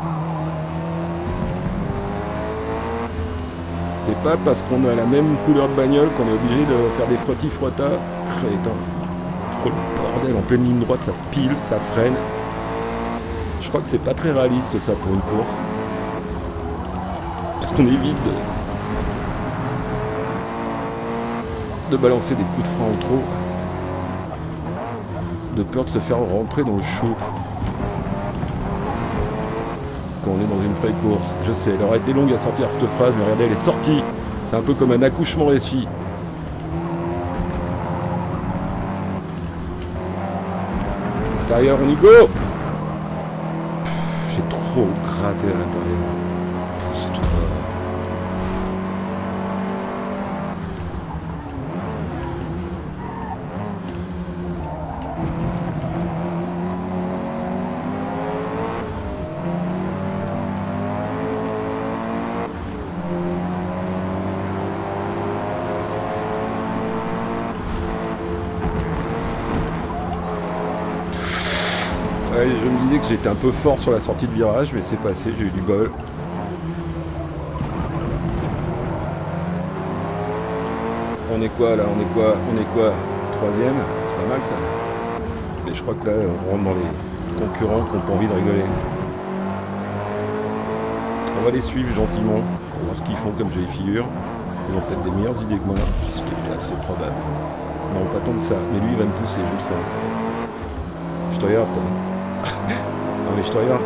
C'est pas parce qu'on a la même couleur de bagnole qu'on est obligé de faire des frottis-frottas. Crétin. Le bordel en pleine ligne droite, ça pile, ça freine. Je crois que c'est pas très réaliste ça pour une course. Parce qu'on évite de, de balancer des coups de frein en trop. De peur de se faire rentrer dans le chaud. Quand on est dans une vraie course. Je sais, elle aurait été longue à sortir cette phrase, mais regardez, elle est sortie. C'est un peu comme un accouchement les filles. Intérieur, on y go. J'ai trop gratté à l'intérieur. Pousse-toi. Ouais, je me disais que j'étais un peu fort sur la sortie de virage, mais c'est passé, j'ai eu du bol. On est quoi là? On est quoi? On est quoi? Troisième? C'est pas mal ça. Mais je crois que là, on rentre dans les concurrents qui n'ont pas envie de rigoler. On va les suivre gentiment, pour voir ce qu'ils font comme jolies figures. Ils ont peut-être des meilleures idées que moi, ce qui est assez probable. Non, pas tant que ça, mais lui il va me pousser, je le sens. Je te regarde, toi. Non mais je te regarde.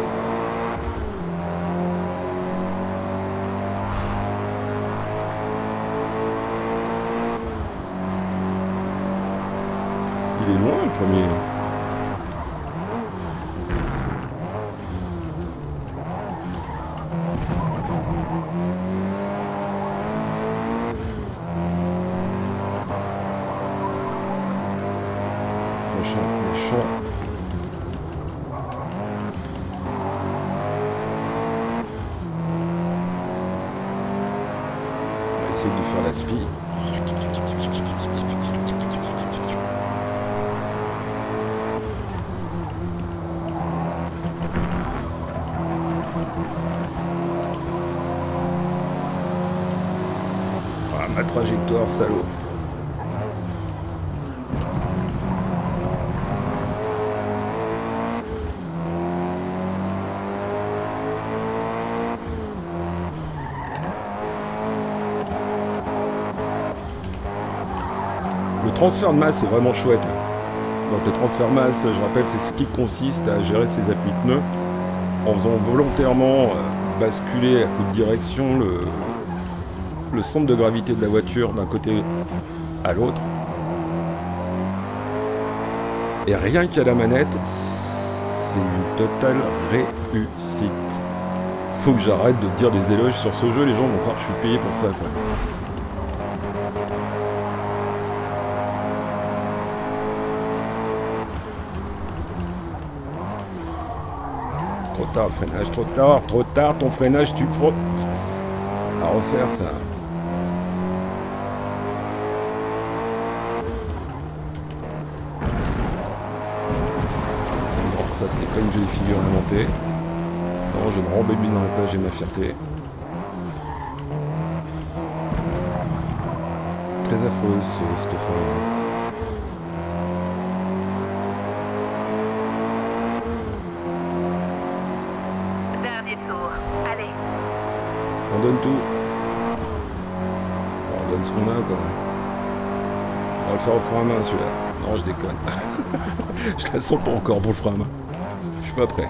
Il est loin le premier. Prochain, méchant. Essayer de lui faire la spie. Ah, ma trajectoire, salaud. Le transfert de masse est vraiment chouette. Donc le transfert de masse, je rappelle, c'est ce qui consiste à gérer ses appuis de pneus en faisant volontairement basculer à coup de direction le, le centre de gravité de la voiture d'un côté à l'autre. Et rien qu'à la manette, c'est une totale réussite. Faut que j'arrête de dire des éloges sur ce jeu, les gens vont croire que je suis payé pour ça, quoi. trop tard le freinage, trop tard, trop tard, ton freinage, tu le frottes. À refaire ça. Bon, ça c'était pas une jolie figure inventée. Non, je me rembabinerai pas, j'ai ma fierté. Très affreuse ce, cette fin. On donne tout. On donne ce qu'on a, quoi. On va le faire au frein à main, celui-là. Non, je déconne. Je la sens pas encore pour le frein à main. Je suis pas prêt.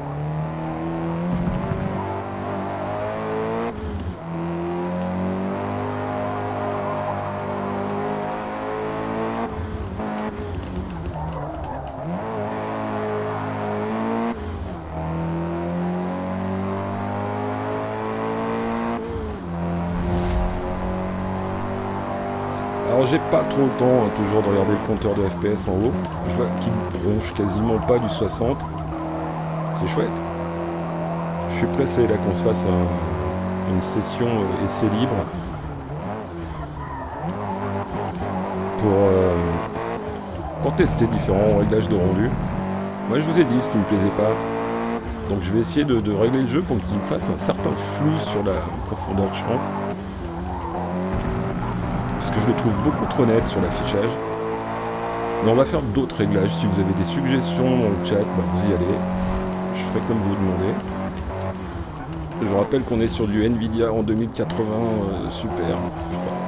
Alors j'ai pas trop le temps hein, toujours de regarder le compteur de F P S en haut. Je vois qu'il bronche quasiment pas du soixante. C'est chouette. Je suis pressé là qu'on se fasse un, une session euh, essai libre. Pour, euh, pour tester différents réglages de rendu. Moi je vous ai dit ce qui me plaisait pas. Donc je vais essayer de, de régler le jeu pour qu'il me fasse un certain flou sur la profondeur de champ. Parce que je le trouve beaucoup trop net sur l'affichage. Mais on va faire d'autres réglages. Si vous avez des suggestions dans le chat, bah vous y allez. Je ferai comme vous demandez. Je rappelle qu'on est sur du Nvidia en deux mille quatre-vingts euh, Super, je crois.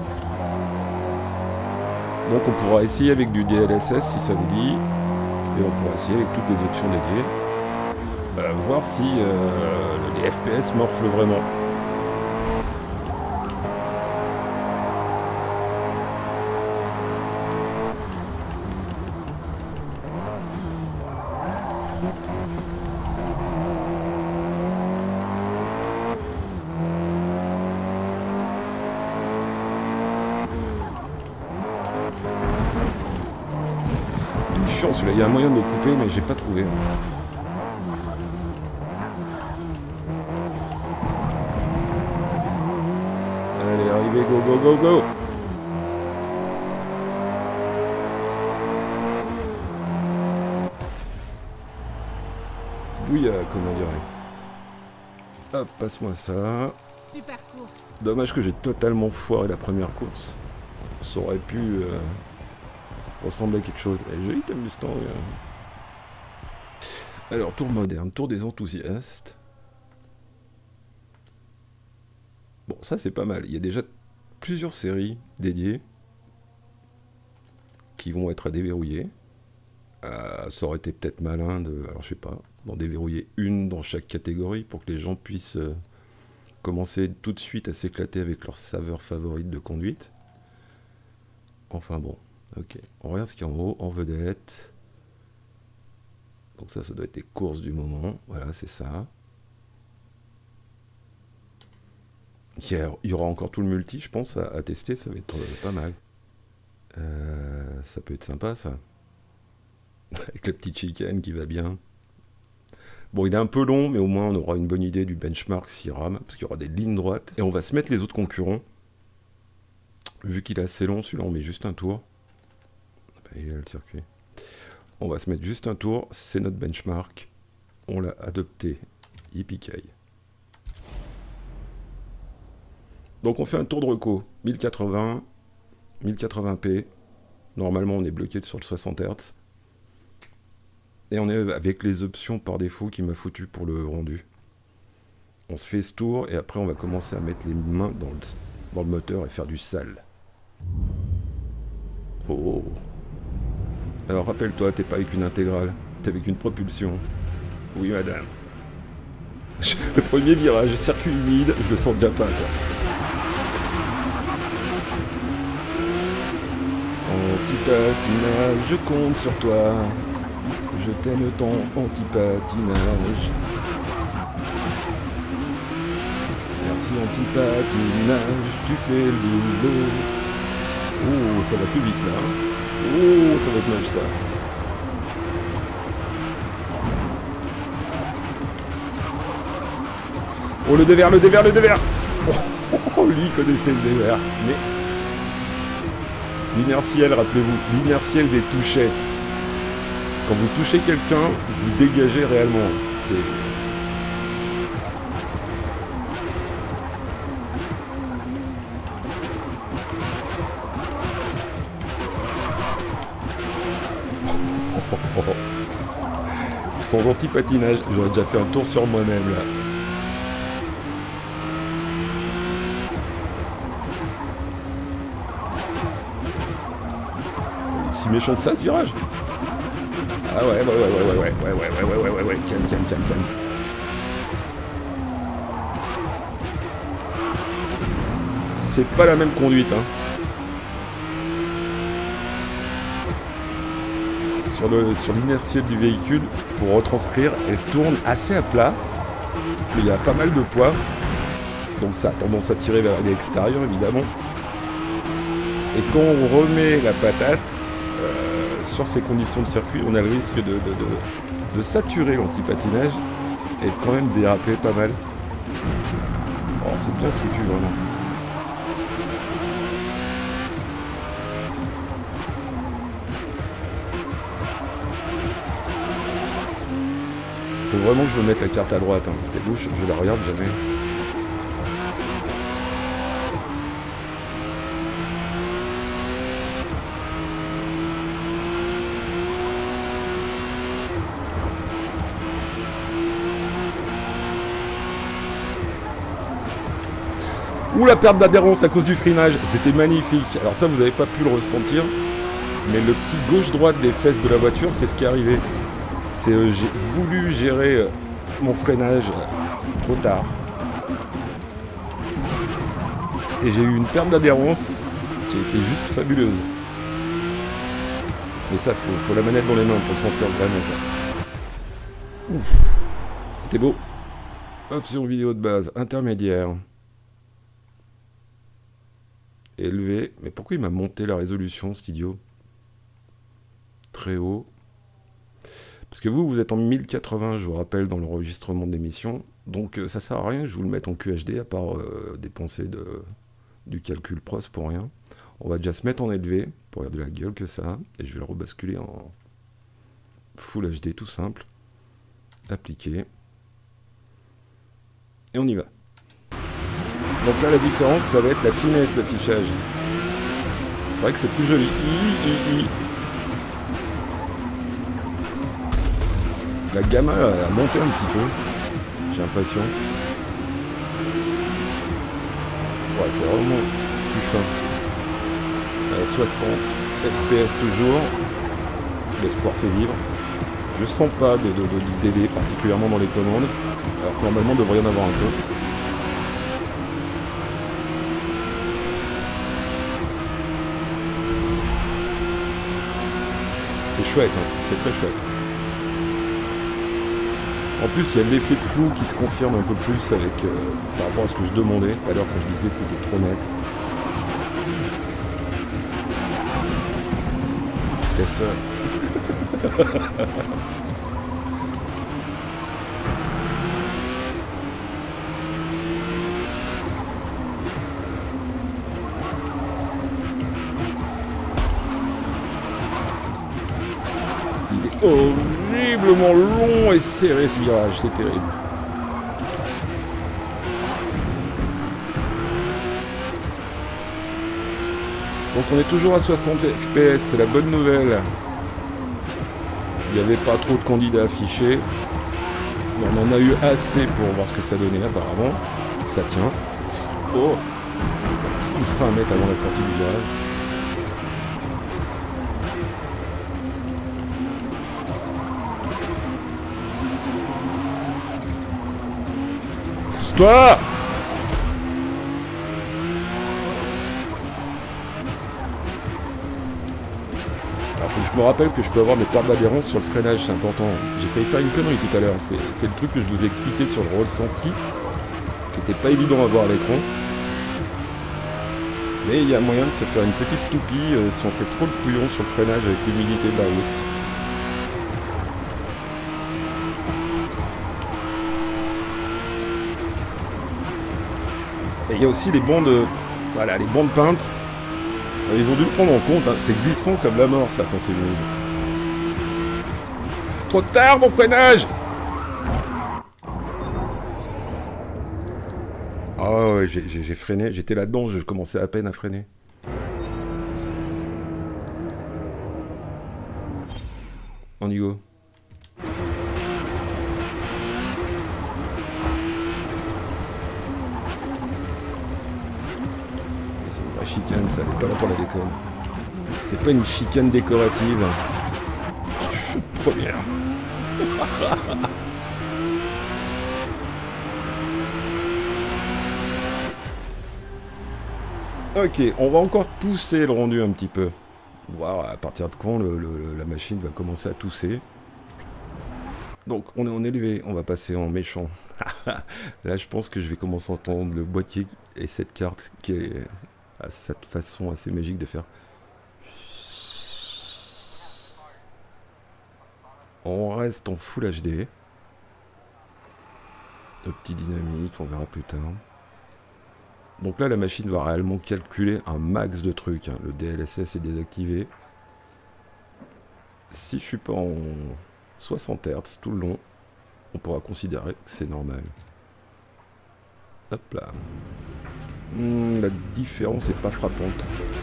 Donc on pourra essayer avec du D L S S si ça vous dit. Et on pourra essayer avec toutes les options dédiées. Bah, voir si euh, les F P S morflent vraiment. Celui-là, il y a un moyen de le couper, mais j'ai pas trouvé. Allez, arrivez, go, go, go, go! Bouilla, comme on dirait. Hop, passe-moi ça. Super course. Dommage que j'ai totalement foiré la première course. Ça aurait pu... Euh... ressemble à quelque chose. Elle est jolie ta Mustang. Alors, tour moderne, tour des enthousiastes. Bon, ça c'est pas mal. Il y a déjà plusieurs séries dédiées qui vont être à déverrouiller. Euh, ça aurait été peut-être malin de, alors je sais pas, d'en déverrouiller une dans chaque catégorie pour que les gens puissent euh, commencer tout de suite à s'éclater avec leur saveur favorite de conduite. Enfin bon. Ok, on regarde ce qu'il y a en haut, en vedette. Donc ça, ça doit être les courses du moment. Voilà, c'est ça. Il y aura encore tout le multi, je pense, à, à tester. Ça va être euh, pas mal. Euh, ça peut être sympa, ça. Avec la petite chicane qui va bien. Bon, il est un peu long, mais au moins on aura une bonne idée du benchmark s'il rame. Parce qu'il y aura des lignes droites. Et on va se mettre les autres concurrents. Vu qu'il est assez long, celui-là, on met juste un tour. Il est là le circuit. On va se mettre juste un tour, c'est notre benchmark. On l'a adopté. Yippee-ki. Donc on fait un tour de reco. mille quatre-vingts, mille quatre-vingts p. Normalement on est bloqué sur le soixante hertz. Et on est avec les options par défaut qui m'a foutu pour le rendu. On se fait ce tour et après on va commencer à mettre les mains dans le, dans le moteur et faire du sale. Oh. Alors rappelle-toi, t'es pas avec une intégrale, t'es avec une propulsion. Oui madame. Le premier virage, circuit humide, je le sens déjà pas quoi. Anti-patinage, je compte sur toi. Je t'aime ton anti-patinage. Merci anti-patinage, tu fais le boulot. Oh, ça va plus vite là. Oh, ça va être moche ça. Oh, le dévers, le dévers, le dévers. Oh, lui connaissait le dévers. Mais l'inertiel, rappelez-vous, l'inertiel des touchettes. Quand vous touchez quelqu'un, vous dégagez réellement. C'est... Sans anti-patinage, j'aurais déjà fait un tour sur moi-même là. Si méchant que ça ce virage. Ah ouais, ouais, ouais, ouais, ouais, ouais, ouais, ouais, ouais, ouais, ouais, ouais, ouais, calme, calme, calme, calme. C'est pas la même conduite, hein. Sur le, sur l'inertiel du véhicule, pour retranscrire, elle tourne assez à plat. Mais il y a pas mal de poids. Donc ça a tendance à tirer vers l'extérieur, évidemment. Et quand on remet la patate, euh, sur ces conditions de circuit, on a le risque de, de, de, de saturer l'anti-patinage et de quand même déraper pas mal. Oh, c'est bien foutu, vraiment. Faut vraiment que je me mette la carte à droite, hein, parce qu'à gauche, je la regarde jamais. Ouh, la perte d'adhérence à cause du freinage, c'était magnifique. Alors ça, vous n'avez pas pu le ressentir, mais le petit gauche-droite des fesses de la voiture, c'est ce qui est arrivé. C'est euh, j'ai voulu gérer euh, mon freinage euh, trop tard. Et j'ai eu une perte d'adhérence qui a été juste fabuleuse. Mais ça, faut, faut la manette dans les mains pour le sentir vraiment. Ouf. C'était beau. Option vidéo de base, intermédiaire. Élevé. Mais pourquoi il m'a monté la résolution, cet idiot? Très haut. Parce que vous, vous êtes en mille quatre-vingts, je vous rappelle, dans l'enregistrement de l'émission. Donc euh, ça sert à rien que je vous le mette en Q H D, à part euh, dépenser de, du calcul pros pour rien. On va déjà se mettre en élevé, pour avoir de la gueule que ça. Et je vais le rebasculer en Full H D tout simple. Appliquer. Et on y va. Donc là, la différence, ça va être la finesse d'affichage. C'est vrai que c'est plus joli. I, I, I. La gamma a monté un petit peu, j'ai l'impression. Ouais, c'est vraiment plus fin. Euh, soixante F P S toujours. L'espoir fait vivre. Je sens pas de, de, de, de délai, particulièrement dans les commandes. Alors que normalement, il devrait y en avoir un peu. C'est chouette, hein. C'est très chouette. En plus, il y a l'effet de flou qui se confirme un peu plus avec euh, par rapport à ce que je demandais tout à l'heure quand je disais que c'était trop net. Testeur. Il est horriblement long et serré ce virage, c'est terrible. Donc on est toujours à soixante F P S, c'est la bonne nouvelle. Il n'y avait pas trop de candidats affichés. On en a eu assez pour voir ce que ça donnait apparemment. Ça tient. Oh, il fera un mètre avant la sortie du virage. Pousse-toi! Je me rappelle que je peux avoir des pertes d'adhérence sur le freinage, c'est important. J'ai failli faire une connerie tout à l'heure. C'est le truc que je vous ai expliqué sur le ressenti, qui n'était pas évident à voir à l'écran. Mais il y a moyen de se faire une petite toupie euh, si on fait trop le couillon sur le freinage avec l'humidité de la route. Et il y a aussi les bandes, voilà, les bandes peintes. Ils ont dû le prendre en compte, hein. C'est glissant comme la mort ça quand c'est venu. Trop tard mon freinage. Ah ouais, j'ai freiné, j'étais là-dedans, je commençais à peine à freiner. On y go. C'est une vraie chicane, ça, elle est pas là pour la déconne. C'est pas une chicane décorative. Chute première. Ok, on va encore pousser le rendu un petit peu. Voir à partir de quand le, le, la machine va commencer à tousser. Donc on est en élevé, on va passer en méchant. Là je pense que je vais commencer à entendre le boîtier et cette carte qui est à cette façon assez magique de faire. On reste en Full H D. Le petit dynamique, on verra plus tard. Donc là la machine va réellement calculer un max de trucs. Hein. Le D L S S est désactivé. Si je suis pas en soixante hertz tout le long, on pourra considérer que c'est normal. Hop là. Mmh, la différence n'est pas frappante.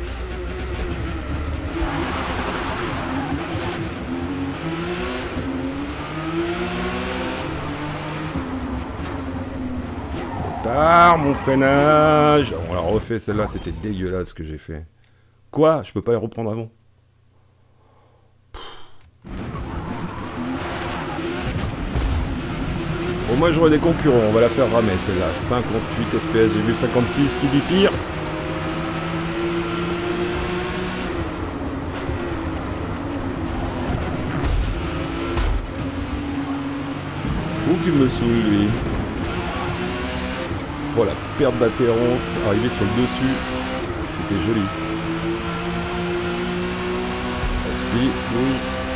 Tard mon freinage. On l'a refait celle-là, c'était dégueulasse ce que j'ai fait. Quoi? Je peux pas les reprendre avant? Bon, moi j'aurais des concurrents, on va la faire ramer celle-là. cinquante-huit F P S, j'ai vu cinquante-six, qui dit pire? Où qu'il me saoule lui? Oh la perte d'adhérence, arrivé sur le dessus, c'était joli. Aspi, oui.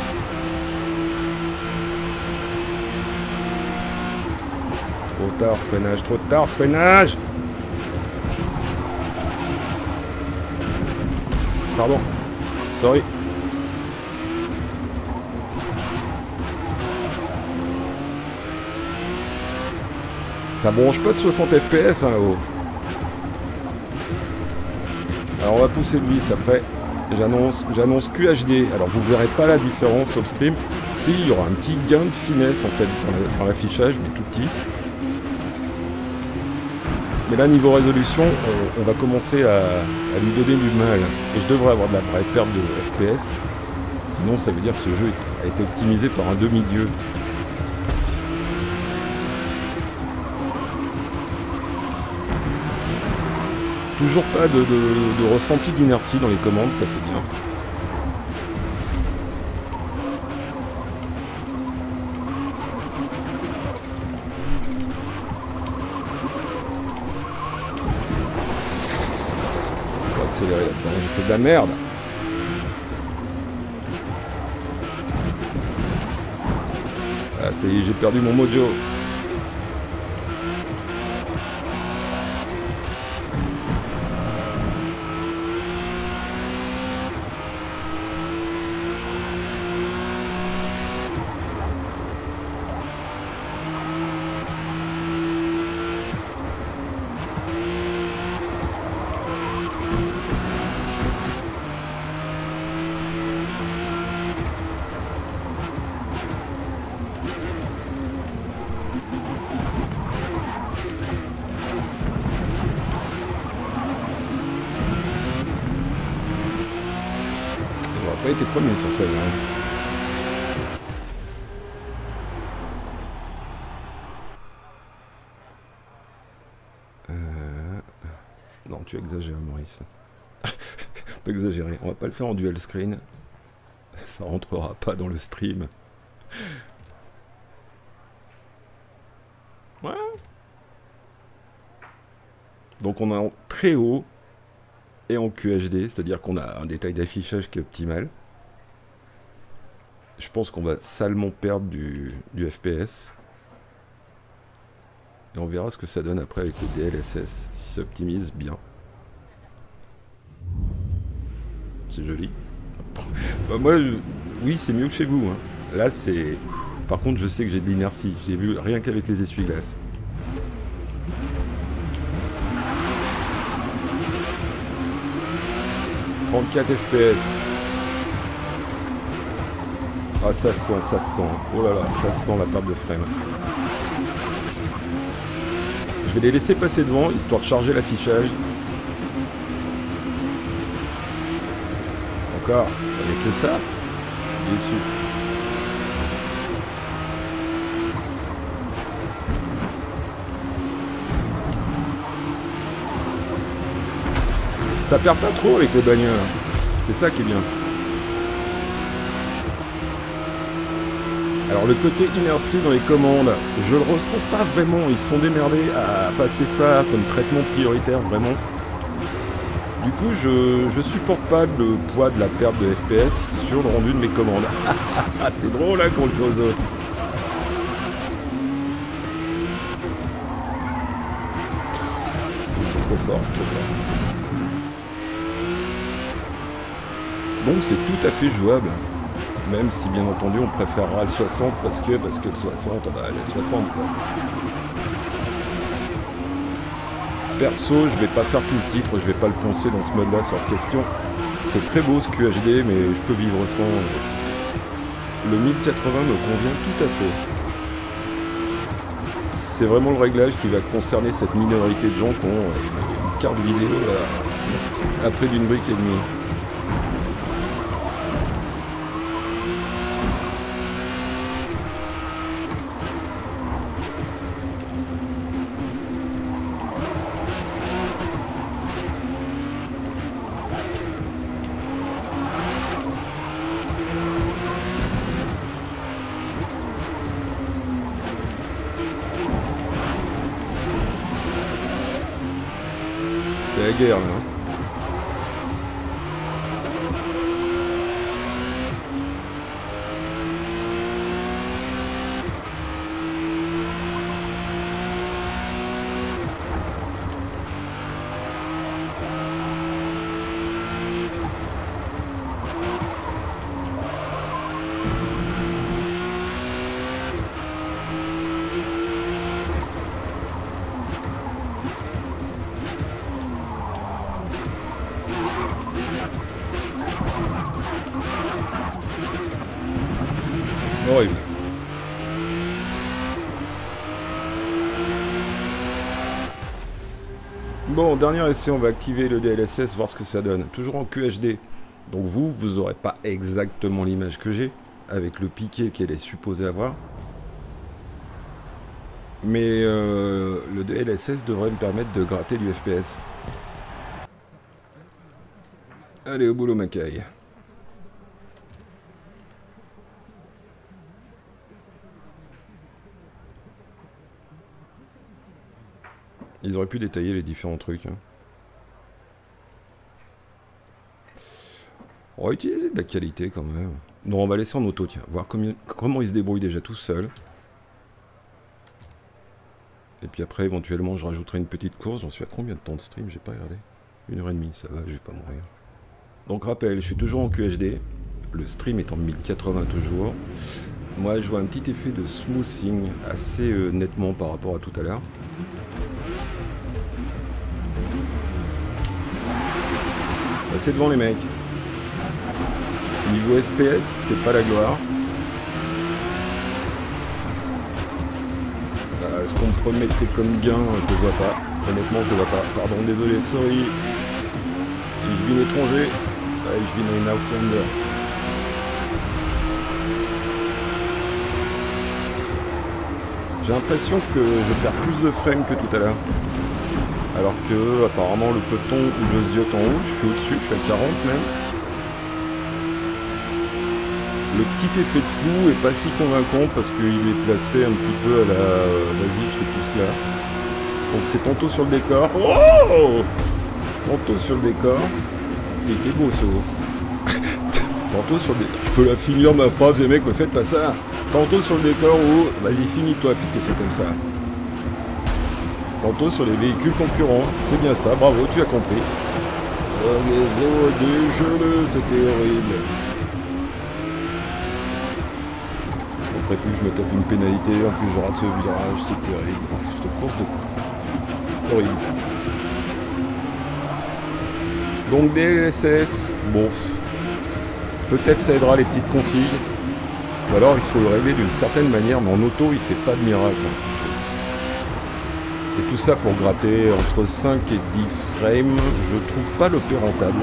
Trop tard ce freinage, trop tard ce freinage. Pardon, sorry. Ça bronche pas de soixante F P S hein, là-haut. Alors on va pousser le vis après. J'annonce j'annonce Q H D. Alors vous verrez pas la différence au stream. Si, il y aura un petit gain de finesse en fait dans l'affichage, mais tout petit. Mais là niveau résolution, on, on va commencer à, à lui donner du mal. Et je devrais avoir de la vraie perte de F P S. Sinon ça veut dire que ce jeu a été optimisé par un demi-dieu. Toujours pas de, de, de ressenti d'inertie dans les commandes, ça c'est bien. On va accélérer là-dedans, j'ai fait de la merde. Ah ça y est, j'ai perdu mon mojo. Pas été premier sur celle-là. Euh... Non, tu exagères, Maurice. On peut exagérer. On va pas le faire en dual screen. Ça rentrera pas dans le stream. Ouais. Donc on a en très haut et en Q H D, c'est-à-dire qu'on a un détail d'affichage qui est optimal. Je pense qu'on va salement perdre du, du F P S. Et on verra ce que ça donne après avec le D L S S, si ça optimise bien. C'est joli. Bah moi, je... oui, c'est mieux que chez vous. Hein. Là, c'est... Par contre, je sais que j'ai de l'inertie. J'ai vu rien qu'avec les essuie-glaces. trente-quatre F P S. Ah, ça se sent, ça se sent. Oh là là, ça se sent la perte de frame. Je vais les laisser passer devant, histoire de charger l'affichage. Encore, avec que ça, je suis déçu. Ça perd pas trop avec les bagnoles. C'est ça qui est bien. Alors le côté inertie dans les commandes, je le ressens pas vraiment. Ils se sont démerdés à passer ça comme traitement prioritaire, vraiment. Du coup, je, je supporte pas le poids de la perte de F P S sur le rendu de mes commandes. C'est drôle hein, qu'on le fait aux autres. Trop fort, trop fort. Donc c'est tout à fait jouable. Même si bien entendu on préférera le soixante parce que parce que le soixante, bah le soixante quoi. Perso, je vais pas faire tout le titre, je vais pas le poncer dans ce mode là sur question. C'est très beau ce Q H D mais je peux vivre sans. Le mille quatre-vingts me convient tout à fait. C'est vraiment le réglage qui va concerner cette minorité de gens qui ont une carte vidéo là, à près d'une brique et demie. C'est la guerre là. Horrible. Bon, dernier essai, on va activer le D L S S, voir ce que ça donne. Toujours en Q H D. Donc vous, vous n'aurez pas exactement l'image que j'ai, avec le piqué qu'elle est supposée avoir. Mais euh, le D L S S devrait me permettre de gratter du F P S. Allez, au boulot, Macaille. Ils auraient pu détailler les différents trucs. Hein. On va utiliser de la qualité quand même. Non, on va laisser en auto, tiens. Voir combien, comment il se débrouille déjà tout seul. Et puis après, éventuellement, je rajouterai une petite course. J'en suis à combien de temps de stream? J'ai pas regardé. Une heure et demie, ça va, je vais pas mourir. Donc rappel, je suis toujours en Q H D. Le stream est en mille quatre-vingts toujours. Moi, je vois un petit effet de smoothing assez euh, nettement par rapport à tout à l'heure. C'est devant les mecs. Niveau F P S, c'est pas la gloire. Euh, ce qu'on me promettait comme gain, je le vois pas. Honnêtement, je le vois pas. Pardon, désolé, sorry. Je vis l'étranger. Ouais, je vis dans une Outlander. J'ai l'impression que je perds plus de frames que tout à l'heure. Alors que, apparemment, le peloton où je ziote en haut, je suis au-dessus, je suis à quarante même. Le petit effet de flou est pas si convaincant parce qu'il est placé un petit peu à la... Vas-y, je te pousse là. Donc c'est tantôt sur le décor. Oh, tantôt sur le décor. Il était beau ce haut. Tantôt sur le décor. Je peux la finir ma phrase, les mecs, me faites pas ça. Tantôt sur le décor ou... Vas-y, finis-toi puisque c'est comme ça. tantôt sur les véhicules concurrents. C'est bien ça, bravo, tu as compris. Oh, les eaux dégelées, c'était horrible. Après plus je me tape une pénalité, en plus je rate ce virage, c'est terrible. Cette course de... horrible. Donc des L S S, bon, peut-être ça aidera les petites configs. Ou alors il faut le régler d'une certaine manière, mais en auto il fait pas de miracle. Et tout ça pour gratter entre cinq et dix frames, je trouve pas l'O P rentable.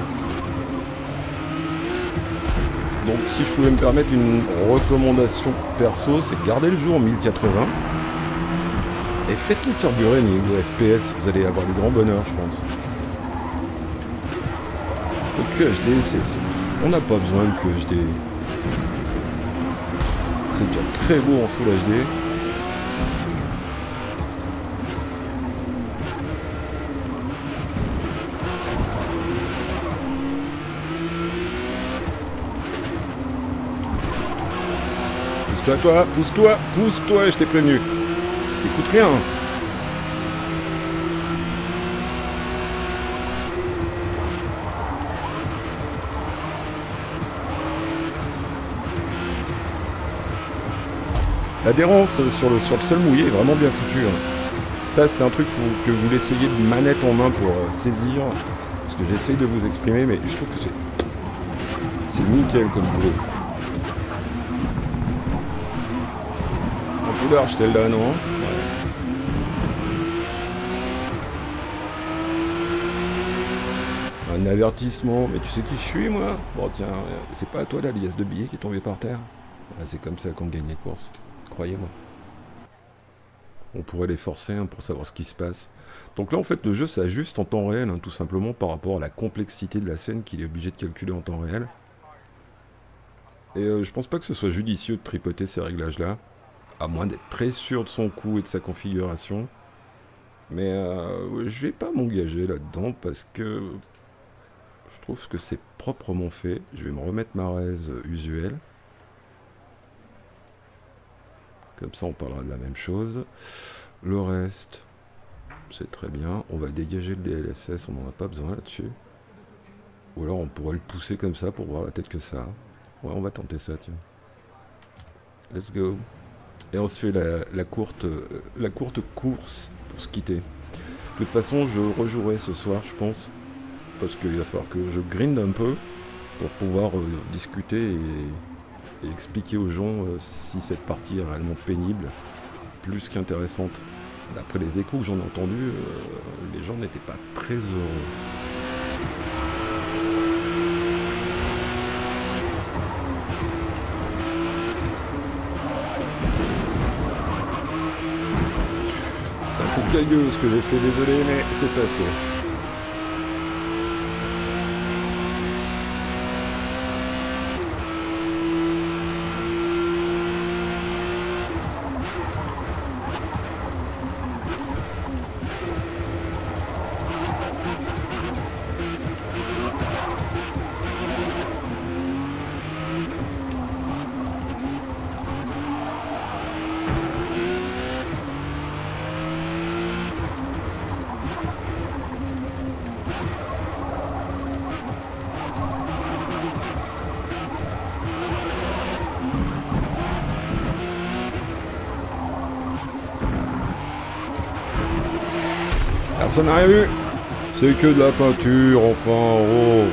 Donc si je pouvais me permettre une recommandation perso, c'est garder le jeu en mille quatre-vingts. Et faites-le carburer niveau F P S, vous allez avoir du grand bonheur je pense. Le Q H D, c'est, c'est... on n'a pas besoin de Q H D. C'est déjà très beau en Full H D. Pousse-toi, toi, pousse-toi, pousse-toi, je t'ai prévenu. Écoute rien. L'adhérence sur le, sur le sol mouillé est vraiment bien foutue. Hein. Ça, c'est un truc faut, que vous l'essayez de manette en main pour euh, saisir. Ce que j'essaye de vous exprimer, mais je trouve que c'est... c'est nickel comme boulot. Un peu large celle-là, non? Ouais. Un avertissement. Mais tu sais qui je suis, moi? Bon, tiens, c'est pas à toi, la liasse de billets qui est tombée par terre? Ouais, c'est comme ça qu'on gagne les courses. Croyez-moi. On pourrait les forcer hein, pour savoir ce qui se passe. Donc là, en fait, le jeu s'ajuste en temps réel, hein, tout simplement par rapport à la complexité de la scène qu'il est obligé de calculer en temps réel. Et euh, je pense pas que ce soit judicieux de tripoter ces réglages-là, à moins d'être très sûr de son coup et de sa configuration. Mais euh, je vais pas m'engager là-dedans parce que je trouve que c'est proprement fait. Je vais me remettre ma raise usuelle. Comme ça, on parlera de la même chose. Le reste, c'est très bien. On va dégager le D L S S, on n'en a pas besoin là-dessus. Ou alors, on pourrait le pousser comme ça pour voir la tête que ça a. Ouais, on va tenter ça, tiens. Let's go. Et on se fait la, la, courte, la courte course pour se quitter. De toute façon, je rejouerai ce soir, je pense. Parce qu'il va falloir que je grind un peu pour pouvoir euh, discuter et... et expliquer aux gens euh, si cette partie est réellement pénible, plus qu'intéressante. D'après les échos que j'en ai entendus, euh, les gens n'étaient pas très heureux. C'est un peu cailleux ce que j'ai fait, désolé, mais c'est passé. Personne n'a rien vu. C'est que de la peinture, enfin, oh.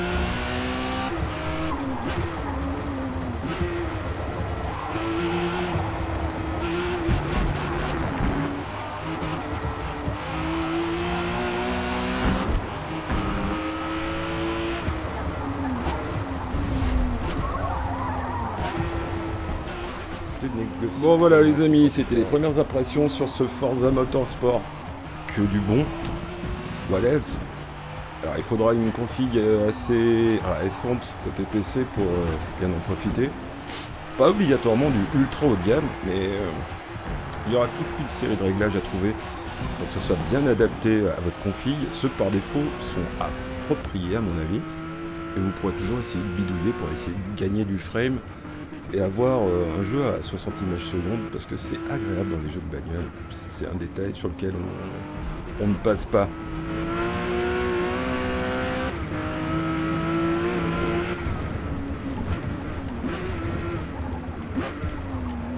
Bon voilà les amis, c'était les premières impressions sur ce Forza Motorsport. Que du bon. What else? Alors il faudra une config assez récente côté P C pour euh, bien en profiter. Pas obligatoirement du ultra haut de gamme, mais euh, il y aura toute une série de réglages à trouver pour que ce soit bien adapté à votre config. Ceux par défaut sont appropriés à mon avis. Et vous pourrez toujours essayer de bidouiller pour essayer de gagner du frame et avoir euh, un jeu à soixante images secondes, parce que c'est agréable dans les jeux de bagnole. C'est un détail sur lequel on, on ne passe pas.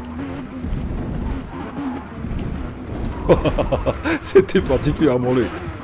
C'était particulièrement laid.